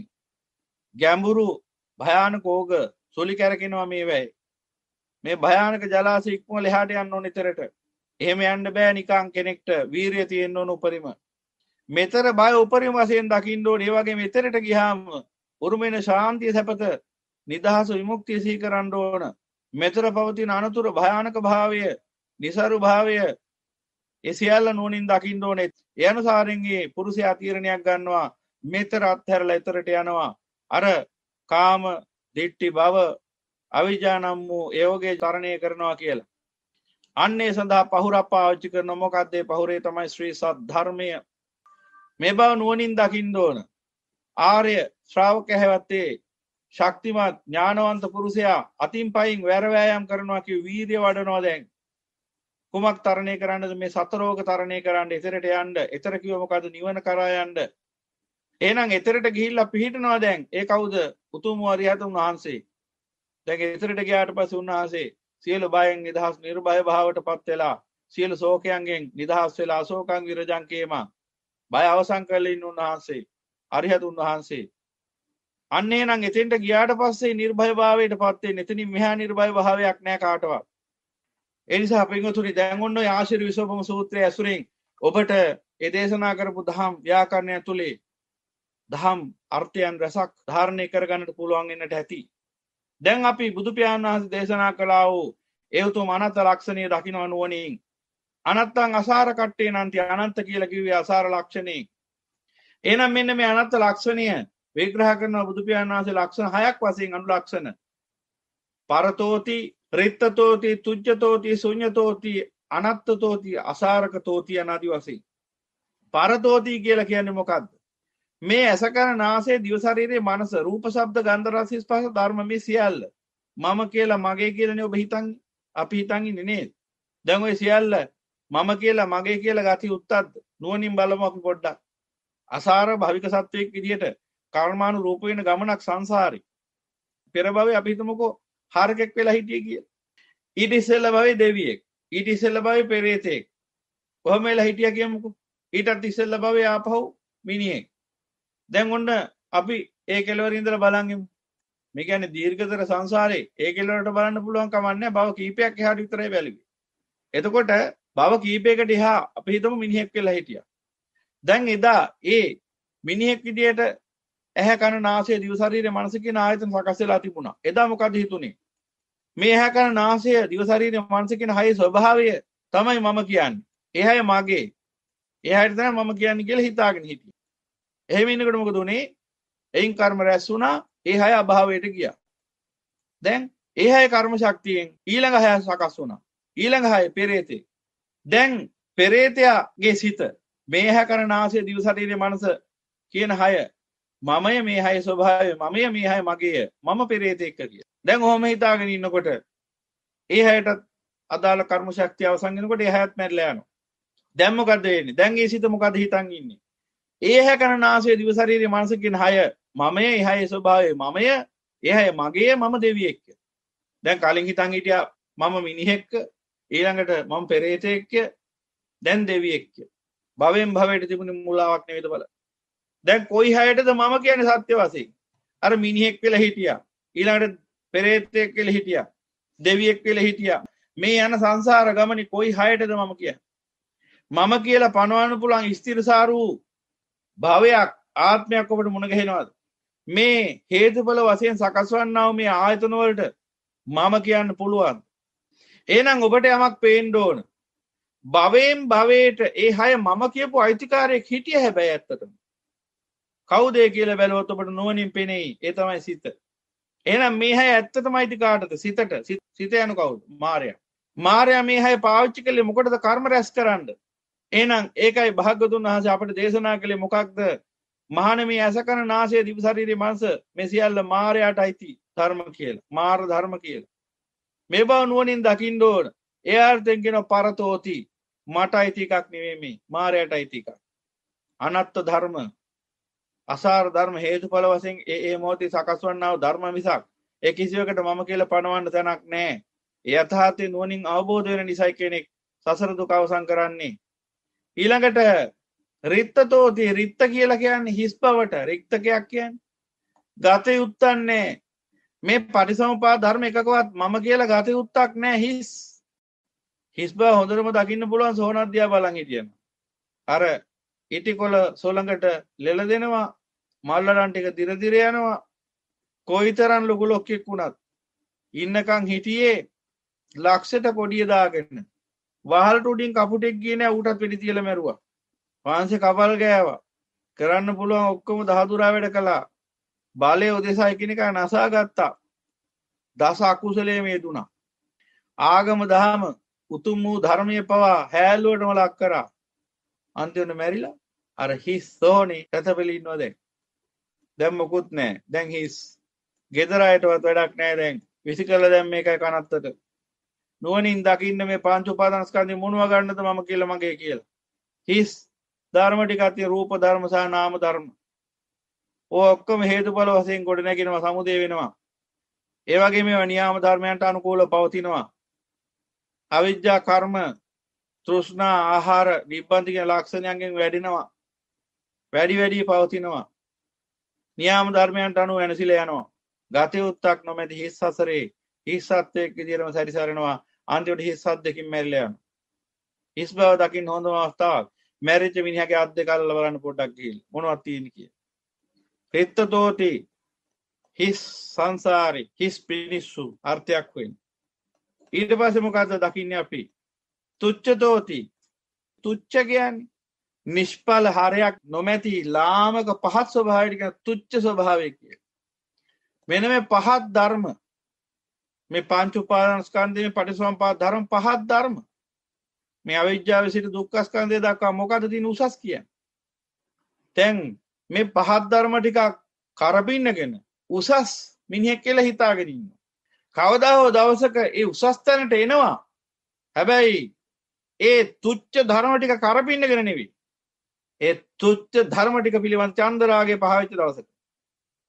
S4: ගැඹුරු භයානක ඕග සොලි කැරකෙනවා මේ වෙයි. මේ භයානක ජලාශය ඉක්මවල එහාට යන්න ඕන ඊතරට. එහෙම යන්න බෑ නිකන් කෙනෙක්ට. වීරිය තියෙන්න ඕන උපරිම. මෙතර බය උපරිම වශයෙන් දකින්න ඕනේ. ඒ වගේම ඊතරට ගියාම උරුමෙන ශාන්තිය සැපත නිදහස විමුක්තිය සිහි කරන්න ඕන. මෙතර පවතින අනතුරු භයානක භාවය, નિසරු භාවය ඒ සියල්ල නුවණින් දකින්න ඕනේ. ඒ අනුසාරයෙන් මේ පුරුෂයා තීරණයක් ගන්නවා. මෙතර අත්හැරලා ඊතරට යනවා. අර කාම, ditthi, භව, අවිජ්ජා නම් වූ ඒවගේ තරණය කරනවා කියලා. අන්නේ සඳහා පහුරක් පාවිච්චි කරන මොකක්ද? ඒ පහුරේ තමයි ශ්‍රී සත් ධර්මය. මේ බව නුවණින් දකින්න ඕන. ආර්ය ශ්‍රාවක හැවත්තේ ශක්තිමත් ඥානවන්ත පුරුෂයා අතින් පයින් වැර වෑයම් කරනවා කිය වීර්ය වඩනවා. දැන් කුමක් තරණය කරන්නද? මේ සතරෝග තරණය කරන්න, එතරට යන්න. එතර කිව්ව මොකද්ද? නිවන කරා යන්න. එහෙනම් එතරට ගිහිල්ලා පිහිටනවා. දැන් ඒ කවුද? උතුම් වරියතුන් වහන්සේ. දැන් එතරට ගියාට පස්සේ උන්වහන්සේ සියලු බයෙන් නිදහස් නිර්භය භාවයට පත් වෙලා, සියලු ශෝකයන්ගෙන් නිදහස් වෙලා අශෝකං විරජං කේමා බය අවසන් කරලා ඉන්න උන්වහන්සේ අරිහතුන් වහන්සේ. අන්නේ නම් එතෙන්ට ගියාට පස්සේ නිර්භය භාවයට පත් වෙන්නේ. එතනින් මෙහා නිර්භය භාවයක් නැහැ කාටවත්. ඒ නිසා පින්වතුනි දැන් ඔන්න ඔය ආශිර්ව විසෝපම සූත්‍රය ඇසුරින් ඔබට ඒ දේශනා කරපු දහම් ව්‍යාකරණය තුලේ දහම් අර්ථයන් රසක් ධාරණය කරගන්නට පුළුවන් වෙන්නට ඇති. දැන් අපි බුදු පියාණන් වහන්සේ දේශනා කළා වූ ඒ උතුම් අනන්ත ලක්ෂණය දකින්න නුවණින් අනත්තං අසාර කට්ටේ නන්ති අනන්ත කියලා කිව්වේ අසාර ලක්ෂණේ. එහෙනම් මෙන්න මේ අනන්ත ලක්ෂණය විග්‍රහ කරන බුදු පියාණන් වහන්සේ ලක්ෂණ හයක් වශයෙන් අනුලක්ෂණ. පරතෝති, රිත්තතෝති, තුජ්ජතෝති, ශුඤ්ඤතෝති, අනත්තතෝති, අසාරකතෝති අනාදි වශයෙන්. පරතෝති කියලා කියන්නේ මොකද්ද? මේ ඇසකන නාසය දිව ශරීරයේ මනස රූප ශබ්ද ගන්ධ රස ස්පර්ශ ධර්ම මේ සියල්ල මම කියලා මගේ කියලානේ ඔබ හිතන්නේ. අපි හිතන් ඉන්නේ නේද? දැන් ওই සියල්ල මම කියලා මගේ කියලා ගති උත්තද්ද? නුවණින් බලමු අපි පොඩ්ඩක්. අසාර භවික සත්වයක් විදියට කර්මානු රූප වෙන ගමනක් සංසාරේ. පෙර භවයේ අපි හිතමුකෝ හරකෙක් වෙලා හිටියේ කියලා. ඊට ඉස්සෙල්ලා භවයේ දෙවියෙක්. ඊට ඉස්සෙල්ලා භවයේ පෙරේතෙක්. කොහොම වෙලා හිටියා කියමුකෝ. ඊටත් ඉස්සෙල්ලා භවයේ ආපහු මිනිහෙක්. දැන් ඔන්න අපි ඒ කෙලවර ඉඳලා බලන් ඉමු. මේ කියන්නේ දීර්ඝතර සංසාරේ ඒ කෙලවරට බලන්න පුළුවන් කමක් නැහැ. භව කීපයක් එහාට විතරයි බැලුවේ. එතකොට භව කීපයකට එහා අපි හිතමු මිනිහෙක් වෙලා හිටියා. දැන් එදා ඒ මිනිහෙක් විදියට ඇහැ කන නාසය දිව ශරීරය මනස කියන ආයතන සකස් වෙලා තිබුණා. එදා මොකද හිතුනේ? මේ ඇහැ කන නාසය දිව ශරීරය මනස කියන හයේ ස්වභාවය තමයි මම කියන්නේ. ඒ හය මගේ. ඒ හයට තමයි මම කියන්නේ කියලා හිතාගෙන හිටියේ. එහෙම ඉන්නකොට මොකද උනේ? එයින් කර්ම රැස් වුණා. ඒ හය අභාවයට ගියා. දැන් ඒ හය කර්ම ශක්තියෙන් ඊළඟ හය සකස් වුණා. ඊළඟ හය පෙරේතේ. දැන් පෙරේතයාගේ සිත මේ ඇහැ කන නාසය දිව ශරීරය මනස කියන හය මමය මේ හය ස්වභාවය මමය මේ හය මගේය මම පෙරේතෙක් කියලා. දැන් ඔහොම හිතාගෙන ඉන්නකොට ඒ හයටත් අදාළ කර්ම ශක්තිය අවසන් වෙනකොට ඒ හයත් මැරිලා යනවා. දැන් මොකද වෙන්නේ? දැන් ඒ සිත මොකද හිතන් ඉන්නේ? ඒ ඇහැ කන නාසය දිව ශරීරය මනස කියන හය මමය ඒ හය ස්වභාවය මමය ඒ හය මගේය මම දෙවියෙක්. දැන් කලින් හිතන් හිටියා මම මිනිහෙක් ඊළඟට මම පෙරේතෙක් දැන් දෙවියෙක්. භවෙන් භවයට තිබුණ මුලාවක් නෙවෙයිද බලන්න. දැන් කොයි හයටද මම කියන්නේ සත්‍ය වශයෙන්? අර මිනිහෙක් වෙලා හිටියා. ඊළඟට පෙරේතෙක් වෙලා හිටියා. දෙවියෙක් වෙලා හිටියා. මේ යන සංසාර ගමනේ කොයි හයටද මම කියන්නේ? මම කියලා පනවන්න පුළුවන් ස්ථිරසාරු භවයක් ආත්මයක් ඔබට මුණ ගැහෙනවද? මේ හේතුඵල වශයෙන් සකස් වන්නා වූ මේ ආයතන වලට මම කියන්න පුළුවන්. එහෙනම් ඔබට යමක් පේන්න ඕන. භවයෙන් භවයට ඒ හය මම කියපු අයිතිකාරයෙක් හිටිය හැබැයි ඇත්තටම. කවුද ඒ කියලා බැලුවොත් ඔබට නුවණින් පෙනෙයි. ඒ තමයි සිත. එහෙනම් මේ හය ඇත්තටම අයිති කාටද? සිතට. සිත යනු කවුද? මායя. මායя මේ හය පාවිච්චි කළේ මොකටද? කර්ම රැස් කරන්න. එහෙනම් ඒකයි භාග්‍යවතුන් වහන්සේ අපට දේශනා කළේ මොකක්ද? මහාන මේ ඇස කන නාසය දිව ශරීරය මනස මේ සියල්ල මායයට අයිති ධර්ම කියලා. මාර ධර්ම කියලා. මේ බව නුවණින් දකින්න ඕන. ඒ අර්ථයෙන් කියනවා පරතෝති. මට අයිති එකක් නෙමෙයි මේ. මායයට අයිති එකක්. අනත්ත් ධර්ම අසාර ධර්ම හේතුඵල වශයෙන් ඒ ඒ මොහොතේ සකස් වන්නා වූ ධර්ම මිසක් ඒ කිසිවකට මම කියලා පනවන්න තැනක් නැහැ. ඒ යථාර්ථය නුවණින් අවබෝධ වෙන නිසයි කෙනෙක් සසර දුක අවසන් කරන්නේ. ඊළඟට රිත්තතෝති. රිත්ත කියලා කියන්නේ හිස් බවට. රික්තකයක් කියන්නේ ගත යුත්තන්නේ. මේ පටිසමුපාද ධර්ම එකකවත් මම කියලා ගත යුත්තක් නැහැ. හිස් හිස් බව හොඳටම දකින්න පුළුවන් සෝනද්දියා බලන් හිටියම. අර ඉටිකොල සොළඟට ලෙල දෙනවා. මල්ලඩන් ටික දිර දිර යනවා. කොයිතරම් ලොකු ලොක්කෙක් වුණත් ඉන්නකන් හිටියේ ලක්ෂයට පොඩිය දාගෙන. වහලට උඩින් කපුටෙක් ගියේ නෑ. ඌටත් වෙඩි තියලා මැරුවා. වංශේ කපල් ගෑවා. කරන්න පුළුවන් ඔක්කොම දහදුරා වැඩ කළා. බලය උදෙසා එකිනෙකා නසා ගත්තා. දස අකුසලයේ මේදුණා. ආගම දහම උතුම් වූ ධර්මයේ පවා හැලුවටම ලක් කරා. අන්තිමට මැරිලා අර හිස් සෝනේ තතපෙලි ඉන්නවා දැන්. දැන් මොකුත් නැහැ. දැන් හිස්. ගෙදර අයටවත් වැඩක් නැහැ දැන්. විසිකලා දැන් මේකයි කනත්තට. නුවණින් දකින්න මේ පංච උපාදානස්කන්ධය මොනව ගන්නද මම කියලා මගේ කියලා. හිස් ධර්ම ටිකක් තියෙන රූප ධර්ම සහ නාම ධර්ම. ඔය ඔක්කොම හේතුඵල වශයෙන් කොට නැගිනවා සමුදය වෙනවා. ඒ වගේම මේවා නියාම ධර්මයන්ට අනුකූලව පවතිනවා. අවිජ්ජා කර්ම තෘෂ්ණා ආහාර නිබ්බන්ති කියන ලක්ෂණයන්ගෙන් වැඩිනවා. වැඩි වැඩි පවතිනවා. නියාම ධර්මයන්ට අනුව වෙනසිලා යනවා. ගතියුත්තක් නොමැති හිස් සසරේ හිස් සත්‍යයක් විදියටම සැරිසරනවා. අන්තිමට හිස් සද්දකින් මැරිලා යනවා. හිස් බව දකින්න හොඳම අවස්ථාවක් මැරිච්ච මිනිහාගේ අත් දෙක අල්ලලා බලන්න පොඩ්ඩක් ගිහින් මොනවද තියෙන්නේ කියලා. රිත්තතෝති හිස් සංසාරේ හිස් පිනිස්සු අර්ථයක් වෙන්නේ. ඊට පස්සේ මොකද්ද දකින්නේ අපි? තුච්ඡතෝති. තුච්ඡ කියන්නේ නිෂ්ඵල හරයක් නොමැති ලාමක පහත් ස්වභාවයට කියන තුච්ඡ ස්වභාවය කිය. මෙන්න මේ පහත් ධර්ම මේ පංච උපාදානස්කන්ධයේ පටිසම්පාද ධර්ම පහත් ධර්ම මේ අවිජ්ජාවේ සිට දුක්ඛ ස්කන්ධය දක්වා මොකද තියෙන උසස් කියන්නේ? දැන් මේ පහත් ධර්ම ටිකක් කරපින්නගෙන උසස් මිනිහෙක් කියලා හිතාගෙන ඉන්නවා. කවදා හෝ දවසක ඒ උසස් තැනට එනවා. හැබැයි ඒ තුච්ඡ ධර්ම ටික කරපින්නගෙන නෙවෙයි. ඒ තුච්ඡ ධර්ම ටික පිළිවන් චන්දරාගේ පහ වෙච්ච දවසක.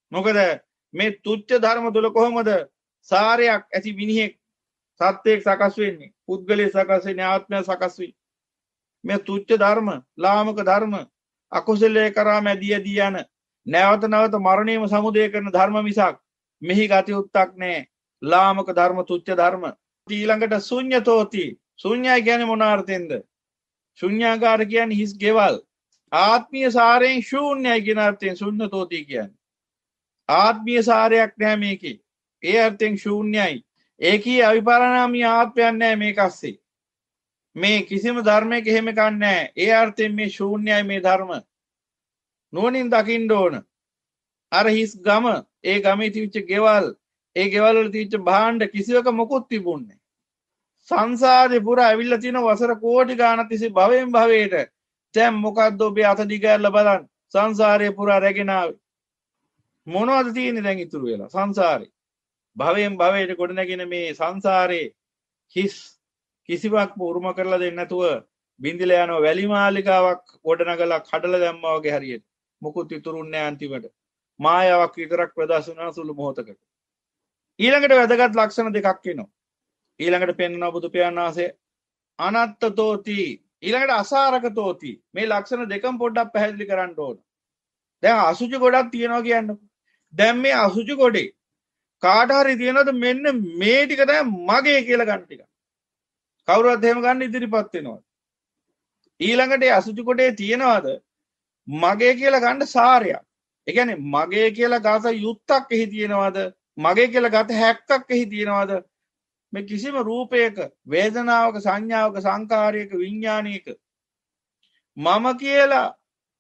S4: මොකද මේ තුච්ච ධර්ම තුල කොහොමද සාරයක් ඇති මිනිහෙක් සත්‍යයක් සකස් වෙන්නේ, පුද්ගලයෙක් සකස් වෙන්නේ, ආත්මය සකස් වෙන්නේ. මේ තුච්ච ධර්ම, ලාමක ධර්ම, අකුසලයේ කරා මැදිය දී යන නැවත නැවත මරණයම සමුදය කරන ධර්ම මිසක් මෙහි ගතියුත්තක් නැහැ. ලාමක ධර්ම, තුච්ච ධර්ම. ඊළඟට ශුන්‍යතෝති. ශුන්‍යයි කියන්නේ මොන අර්ථයෙන්ද? ශුන්‍යාකාර කියන්නේ හිස් ගෙවල්. ආත්මීය සාරයෙන් ශූන්‍යයි කියන අර්ථයෙන් ශුන්‍යතෝති කියන්නේ. ආත්මීය සාරයක් නැහැ මේකේ. ඒ අර්ථයෙන් ශූන්‍යයි. ඒකී අවිපරණාමී ආත්මයක් නැහැ මේක අස්සේ. මේ කිසිම ධර්මයක එහෙම එකක් නැහැ. ඒ අර්ථයෙන් මේ ශූන්‍යයි මේ ධර්ම. නුවණින් දකින්න ඕන. අර හිස් ගම, ඒ ගමේ තිබිච්ච ගෙවල්, ඒ ගෙවල් වල තිබිච්ච භාණ්ඩ කිසිවක මොකුත් තිබුණේ නැහැ. සංසාරේ පුරා ඇවිල්ලා තියෙන වසර කෝටි ගාණක් තිස්සේ භවයෙන් භවයට දැන් මොකද්ද ඔබේ අත දිගහැරලා බලන්න. සංසාරේ පුරා රැගෙන ආවේ මොනවද තියෙන්නේ දැන් ඉතුරු වෙලා සංසාරේ? භවයෙන් භවයට ගොඩ නැගෙන මේ සංසාරේ හිස් කිසිවක් උරුම කරලා දෙන්නේ නැතුව බින්දිලා යන වැලි මාලිකාවක් ගොඩ නගලා කඩලා දැම්මා වගේ හරියට. මොකුත් ඉතුරුන්නේ නැහැ අන්තිමට. මායාවක් විතරක් ප්‍රදර්ශන වන සුළු මොහොතකට. ඊළඟට වැදගත් ලක්ෂණ දෙකක් එනවා. ඊළඟට පෙන්වන බුදු පියාණන් වහන්සේ අනත්තතෝති, ඊළඟට අසාරකතෝති. මේ ලක්ෂණ දෙකම පොඩ්ඩක් පැහැදිලි කරන්න ඕන. දැන් අසුචි ගොඩක් තියෙනවා කියන්නේ. දැන් මේ අසුචි ගොඩේ කාට හරි තියෙනවද මෙන්න මේ ටික තමයි මගේ කියලා ගන්න ටික? කවුරුත් එහෙම ගන්න ඉදිරිපත් වෙනවද? ඊළඟට ඒ අසුචි ගොඩේ තියෙනවද මගේ කියලා ගන්න සාරයක්? ඒ කියන්නේ මගේ කියලා ගත යුත්තක් එහි තියෙනවද? මගේ කියලා ගත හැක්කක් එහි තියෙනවද? මේ කිසිම රූපයක, වේදනාවක, සංඥාවක, සංකාරයක, විඥානයක මම කියලා,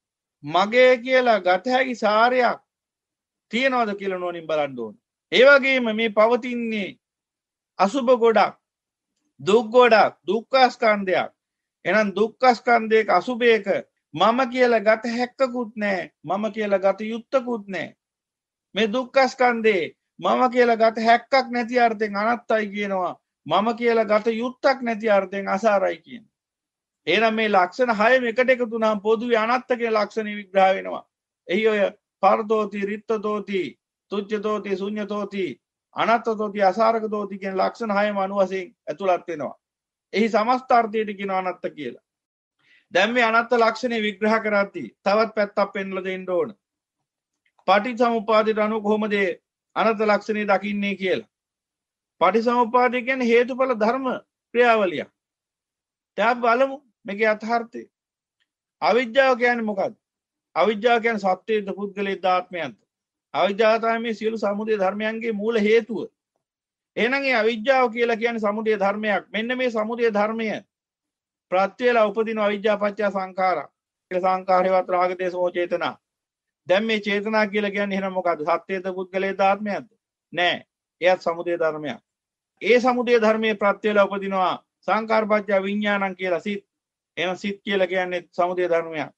S4: මගේ කියලා ගත හැකි සාරයක් තියෙනවද කියලා නෝනින් බලන්න ඕන. ඒ වගේම මේ පවතින්නේ අසුබ ගොඩක්, දුක් ගොඩක්, දුක්ඛ ස්කන්ධයක්. එහෙනම් දුක්ඛ ස්කන්ධයක අසුබයක මම කියලා ගත හැක්කකුත් නැහැ, මම කියලා ගත යුත්තකුත් නැහැ. මේ දුක්ඛ ස්කන්ධේ මම කියලා ගත හැක්කක් නැති අර්ථයෙන් අනත්තයි කියනවා, මම කියලා ගත යුත්තක් නැති අර්ථයෙන් අසාරයි කියනවා. එහෙනම් මේ ලක්ෂණ හයම එකට එකතු වුණාම පොදුවේ අනත්ත කියන ලක්ෂණ විග්‍රහ වෙනවා. එහි ඔය පරතෝති, රිත්තතෝති, තුච්ඡතෝති, ශුන්‍යතෝති, අනත්තතෝති, අසාරකතෝති කියන ලක්ෂණ හයම අනුවසෙන් ඇතුළත් වෙනවා. එහි සමස්ත අර්ථයට කියන අනත්ත කියලා. දැන් මේ අනත්ත ලක්ෂණේ විග්‍රහ කරද්දී තවත් පැත්තක් පෙන්වලා දෙන්න ඕන. පටිච්චසමුප්පාදයට අනුව කොහොමද අනත්ත ලක්ෂණේ දකින්නේ කියලා. පටිච්චසමුප්පාදය කියන්නේ හේතුඵල ධර්ම ක්‍රියාවලියක්. දැන් බලමු මේකේ අර්ථය. අවිජ්ජාව කියන්නේ මොකක්ද? අවිජ්ජාව කියන්නේ සත්‍යයේ පුද්ගලයේ ආත්මයන්ත. අවිජ්ජාව තමයි මේ සියලු සමුදය ධර්මයන්ගේ මූල හේතුව. එහෙනම් මේ අවිජ්ජාව කියලා කියන්නේ සමුදය ධර්මයක්. මෙන්න මේ සමුදය ධර්මය ප්‍රත්‍ය වේලා උපදින අවිජ්ජා පත්‍ය සංඛාරා. ඒ සංඛාරේවත් රාග දේශ මොහ චේතනා. දැන් මේ චේතනා කියලා කියන්නේ එහෙනම් මොකද්ද? සත්‍යයේ පුද්ගලයේ ආත්මයන්ත? නෑ. එයත් සමුදය ධර්මයක්. ඒ සමුදය ධර්මයේ ප්‍රත්‍ය වේලා උපදිනවා සංඛාර පත්‍ය විඥානං කියලා සිත්. එහෙනම් සිත් කියලා කියන්නේ සමුදය ධර්මයක්.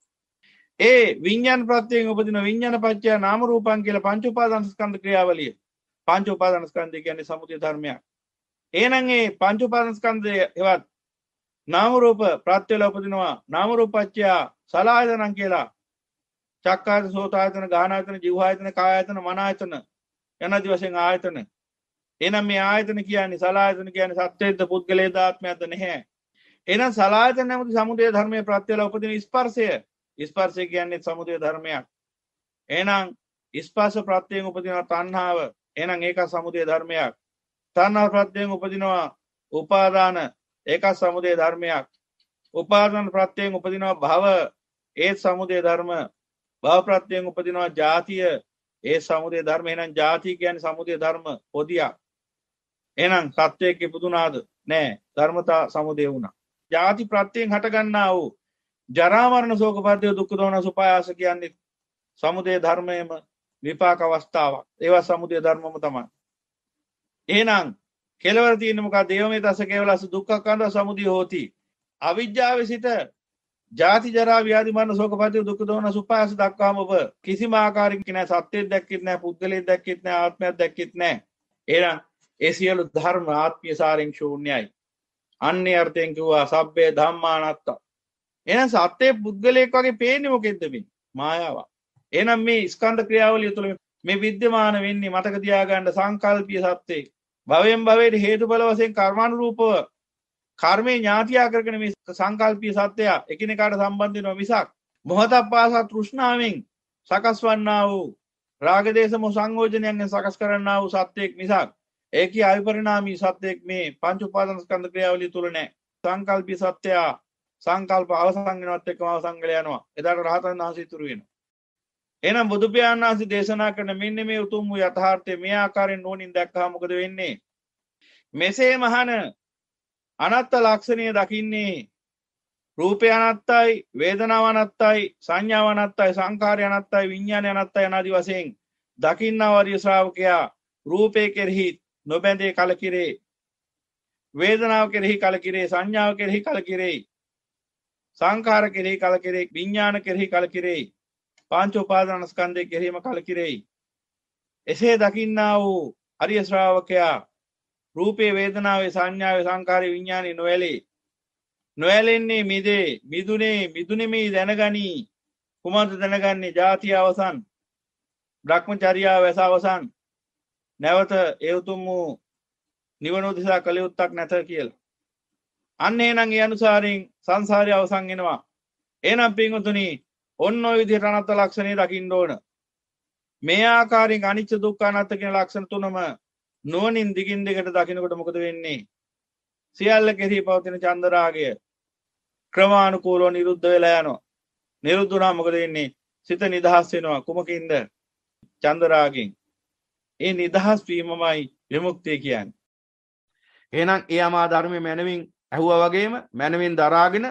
S4: ඒ විඥාන ප්‍රත්‍යයෙන් උපදින විඥාන පත්‍ය නාම රූපං කියලා පංච උපාදාන ස්කන්ධ ක්‍රියාවලිය. පංච උපාදාන ස්කන්ධය කියන්නේ සමුදය ධර්මයක්. එහෙනම් මේ පංච උපාදාන ස්කන්ධය එවත් නාම රූප ප්‍රත්‍ය වල උපදිනවා නාම රූප පත්‍ය සලආයතනං කියලා. චක්කායතන, සෝතායතන, ගාහනායතන, જીවආයතන, කායායතන, මනායතන යනාදි වශයෙන් ආයතන. එහෙනම් මේ ආයතන කියන්නේ සලආයතන කියන්නේ සත්‍යයේද පුද්ගලයේද ආත්මයේද නැහැ. එහෙනම් සලආයතන නැමැති සමුදය ධර්මයේ ප්‍රත්‍ය වල උපදින ස්පර්ශය. ස්පර්ශය කියන්නේ සමුදය ධර්මයක්. එහෙනම් ස්පර්ශ ප්‍රත්‍යයෙන් උපදින තණ්හාව. එහෙනම් ඒක සමුදය ධර්මයක්. තණ්හා ප්‍රත්‍යයෙන් උපදිනවා උපාදාන. ඒක සමුදය ධර්මයක්. උපාදාන ප්‍රත්‍යයෙන් උපදිනවා භව. ඒ සමුදය ධර්ම. භව ප්‍රත්‍යයෙන් උපදිනවා ජාතිය. ඒ සමුදය ධර්ම. එහෙනම් ජාති කියන්නේ සමුදය ධර්ම පොදියක්. එහෙනම් සත්‍යයක් ඉපදුනාද? නෑ. ධර්මතා සමුදය වුණා. ජාති ප්‍රත්‍යයෙන් හටගන්නා වූ ජරා මරණ ශෝක පරිදේ දුක්ඛ දෝමන සුපායාස කියන්නේ සමුදය ධර්මයේම විපාක අවස්ථාවක්. ඒවා සමුදය ධර්මම තමයි. එහෙනම් කෙලවර තියෙන්නේ මොකක්ද? දේවමේ දස කේවලස දුක්ඛ කන්ද සමුදය හෝති. අවිජ්ජාවේ සිට ජාති ජරා ව්‍යාධි මරණ ශෝක පරිදේ දුක්ඛ දෝමන සුපායාස දක්වාම ඔබ කිසිම ආකාරයකින් නෑ, සත්‍යයක් දැක්කෙත් නෑ, පුද්ගලයෙක් දැක්කෙත් නෑ, ආත්මයක් දැක්කෙත් නෑ. එහෙනම් ඒ සියලු ධර්ම ආත්මීය සාරෙන් ශූන්‍යයි. අන්නේ අර්ථයෙන් කිව්වා සබ්බේ ධම්මානත්ත. එහෙනම් සත්‍යයේ පුද්ගලයෙක් වගේ පේන්නේ මොකෙද්ද මේ? මායාවක්. එහෙනම් මේ ස්කන්ධ ක්‍රියාවලිය තුළ මේ විද්‍යමාන වෙන්නේ මතක තියාගන්න සංකල්පීය සත්‍යේ. භවයෙන් භවයට හේතුඵල වශයෙන් කර්මානුරූපව කර්මේ ඥාතියා කරගෙන මේ සංකල්පීය සත්‍යය එකිනෙකාට සම්බන්ධ වෙනවා මිසක් මොහොතක් පාසා තෘෂ්ණාවෙන් සකස් වන්නා වූ රාග දේශ මොහ සංයෝජනයන්ගෙන් සකස් කරන්නා වූ සත්‍යයක් මිසක් ඒකී අවිපරිණාමී සත්‍යයක් මේ පංච උපාදාන ස්කන්ධ ක්‍රියාවලිය තුල නැහැ. සංකල්පීය සත්‍යය සංකල්ප අවසන් වෙනවත් එක්කම අවසන් වෙලා යනවා. එදාට රහතන් වහන්සේ ඉතුරු වෙනවා. එහෙනම් බුදු පියාණන් වහන්සේ දේශනා කරන මෙන්න මේ උතුම් වූ යථාර්ථය මේ ආකාරයෙන් නෝනින් දැක්කහම මොකද වෙන්නේ? මෙසේ මහන අනත්ත ලක්ෂණය දකින්නේ රූපය අනත්තයි, වේදනාව අනත්තයි, සංඥාව අනත්තයි, සංඛාරය අනත්තයි, විඥානය අනත්තයි අනාදි වශයෙන් දකින්නා වරිය ශ්‍රාවකයා රූපේ කෙරෙහි නොබැඳේ කලකිරේ, වේදනාව කෙරෙහි කලකිරේ, සංඥාව කෙරෙහි කලකිරේ, සංඛාර කෙරෙහි කලකිරේ, විඥාන කෙරෙහි කලකිරේ, පංච උපාදාන ස්කන්ධය කෙරෙහිම කලකිරේ. එසේ දකින්නා වූ අරිය ශ්‍රාවකයා රූපේ, වේදනාවේ, සංඥාවේ, සංඛාරේ, විඥානේ නොඇලේ. නොඇලෙන්නේ මිදේ, මිදුනේ, මිදුනේමේ දැනගනී. කුමන්ත දැනගන්නේ? ජාතිය අවසන්, බ්‍රහ්මචර්යාව වැස අවසන්, නැවත ඒ උතුම් වූ නිවන උදෙසා කළ යුත්තක් නැත කියලා. අන්න එහෙනම් ඒ අනුසාරයෙන් සංසාරය අවසන් වෙනවා. එහෙනම් පින්වතුනි, ඔන්න ඔය විදිහට අනත්ත ලක්ෂණය දකින්න ඕන. මේ ආකාරයෙන් අනිච්ච දුක්ඛ අනාත්ම කියන ලක්ෂණ තුනම නුවණින් දිගින් දිගට දකිනකොට මොකද වෙන්නේ? සියල්ල කෙරෙහි පවතින චන්දරාගය ක්‍රමානුකූලව නිරුද්ධ වෙලා යනවා. නිරුද්ධ වුණාම මොකද වෙන්නේ? සිත නිදහස් වෙනවා. කුමකින්ද? චන්දරාගෙන්. ඒ නිදහස් වීමමයි විමුක්තිය කියන්නේ. එහෙනම් ඒ අමා ධර්මයේ මනමින් ඇහුවා වගේම මනමින් දරාගෙන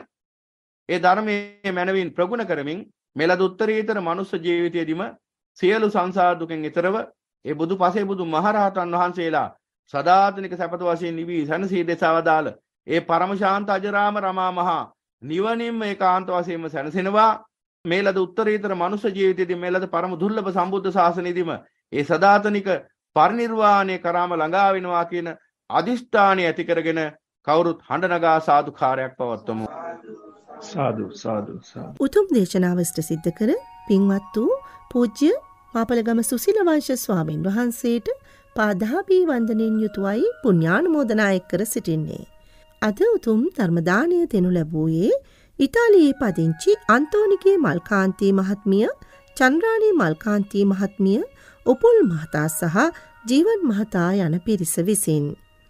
S4: ඒ ධර්මයේ මනමින් ප්‍රගුණ කරමින් මෙලද උත්තරීතර මනුස්ස ජීවිතයේදීම සියලු සංසාර දුකෙන් ඈතරව ඒ බුදු පසේ බුදු මහරහතන් වහන්සේලා සදාතනික සැපත වශයෙන් නිවි සැනසී දෙසවදාල ඒ පරම ශාන්ත අජරාම රමා මහා නිවනින්ම ඒකාන්ත වශයෙන්ම සැනසෙනවා. මේලද උත්තරීතර මනුස්ස ජීවිතයේදී මේලද පරම දුර්ලභ සම්බුද්ධ ශාසනයේදීම ඒ සදාතනික පරිනිර්වාණය කරාම ළඟා වෙනවා කියන අදිෂ්ඨානය ඇති කරගෙන කවුරුත් හඬ නගා සාදුකාරයක් පවත්වමු. සාදු සාදු සාදු.
S2: උතුම් දේශනාව සිද්ධ කර පින්වත් වූ පූජ්‍ය මාපලගම සුසිල වංශ ස්වාමීන් වහන්සේට පාදාභී වන්දනෙන් යුතුවයි පුණ්‍යානුමෝදනා කර සිටින්නේ. අද උතුම් ධර්මදානය දෙනු ලැබුවේ ඉතාලියේ පදිංචි අන්තෝනිගේ මල්කාන්තී මහත්මිය, චන්ද්‍රාණී මල්කාන්තී මහත්මිය, උපුල් මහතා සහ ජීවන් මහතා යන පිරිස විසින්.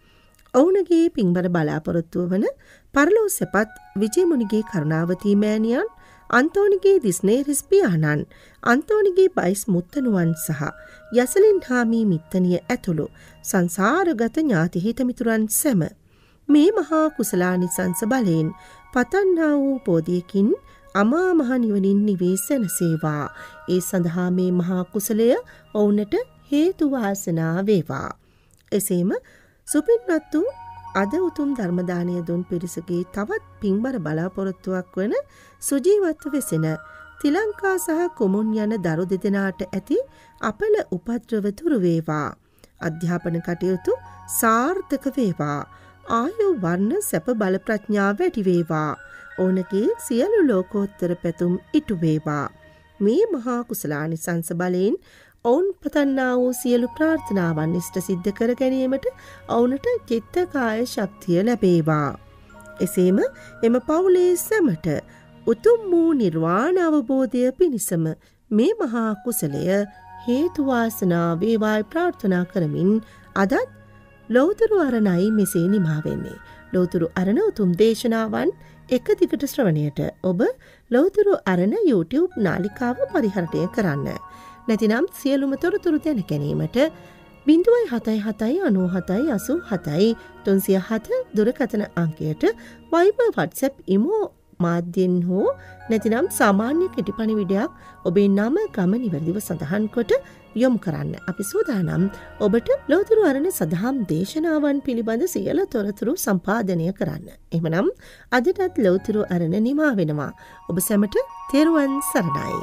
S2: ඔවුනගේ පින්බර බලාපොරොත්තුව වන පරලෝ සැපත් විජයමුනිගේ කරුණාවතී මෑණියන්, අන්තෝනිගේ දිස්නේරිස් පියාණන්, අන්තෝනිගේ බයිස් මුත්තනුවන් සහ යසලින් හාමී මිත්තනිය ඇතුළු සංසාරගත ඥාති හිත මිතුරන් සැම මේ මහා කුසලානිසංස බලයෙන් පතන්නා වූ බෝධියකින් අමා මහ නිවනින් නිවී සැනසේවා. ඒ සඳහා මේ මහා කුසලය ඔවුනට හේතු වාසනා වේවා. එසේම සුපින්වත් වූ අද උතුම් ධර්මදානය දුන් පිරිසගේ තවත් පින්බර බලාපොරොත්තුවක් වන සුජීවත්ව වෙසෙන තිලංකා සහ කුමුන් යන දරු දෙදෙනාට ඇති අපල උපද්‍රව දුරු වේවා. අධ්‍යාපන කටයුතු සාර්ථක වේවා. ආයු වර්ණ සැප බල ප්‍රඥා වැඩි වේවා. ඕනගේ සියලු ලෝකෝත්තර පැතුම් ඉටු වේවා. මේ මහා කුසලානිසංස බලයෙන් ඔවුන් පතන්නා වූ සියලු ප්‍රාර්ථනාවන් ඉෂ්ට සිද්ධ කර ගැනීමට ඔවුනට චිත්ත කාය ශක්තිය ලැබේවා. එසේම එම පවුලේ සැමට උතුම් වූ නිර්වාණ අවබෝධය පිණිසම මේ මහා කුසලය හේතු වාසනා වේවායි ප්‍රාර්ථනා කරමින් අදත් ලෞතර අරණයි මෙසේ නිමා වෙන්නේ. ලෞතර අරණ උතුම් දේශනාවන් එක දිගට ශ්‍රවණයට ඔබ ලෞතර අරණ YouTube නාලිකාව පරිහරණය කරන්න. නැතිනම් සියලුම තොරතුරු දැන ගැනීමට බිංදුවයි හතයි හතයි අනූ හතයි අසූ හතයි තුන්සිය හත දුරකථන අංකයට Viber WhatsApp ඉමෝ මාධ්‍යෙන් හෝ නැතිනම් සාමාන්‍ය කෙටි පණිවිඩයක් ඔබේ නම ගම නිවැරදිව සඳහන් කොට යොමු කරන්න. අපි සූදානම් ඔබට ලෞතර අරණ සදහම් දේශනාවන් පිළිබඳ සියලු තොරතුරු සම්පාදනය කරන්න. එහෙමනම් අදටත් ලෞතර අරණ නිමා වෙනවා. ඔබ සැමට තෙරුවන් සරණයි.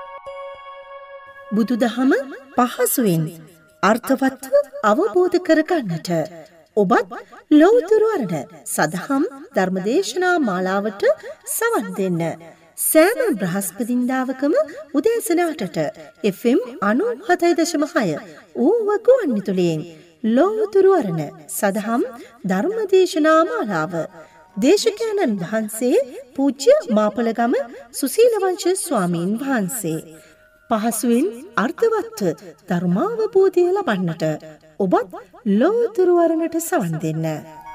S2: බුදුදහම පහසුවෙන් අර්ථවත්ව අවබෝධ කරගන්නට ඔබත් ලෞතර අරණ සදහම් ධර්මදේශනා මාලාවට සවන් දෙන්න. සෑම බ්‍රහස්පතින්දාවකම උදෑසන අටට එෆ් එම් අනූහතයි දශම හය ඌව ගුවන්විදුලියෙන් ලෝතුරු අරණ සදහම් ධර්මදේශනා මාලාව දේශකයන්න් වහන්සේ පූජ්‍ය මාපලගම සුසීලවංශ ස්වාමීන් වහන්සේ පහසුවෙන් අර්ථවත්ව ධර්මාවබෝධය ලබන්නට ඔබත් ලෝතුරු අරණට සවන් දෙන්න.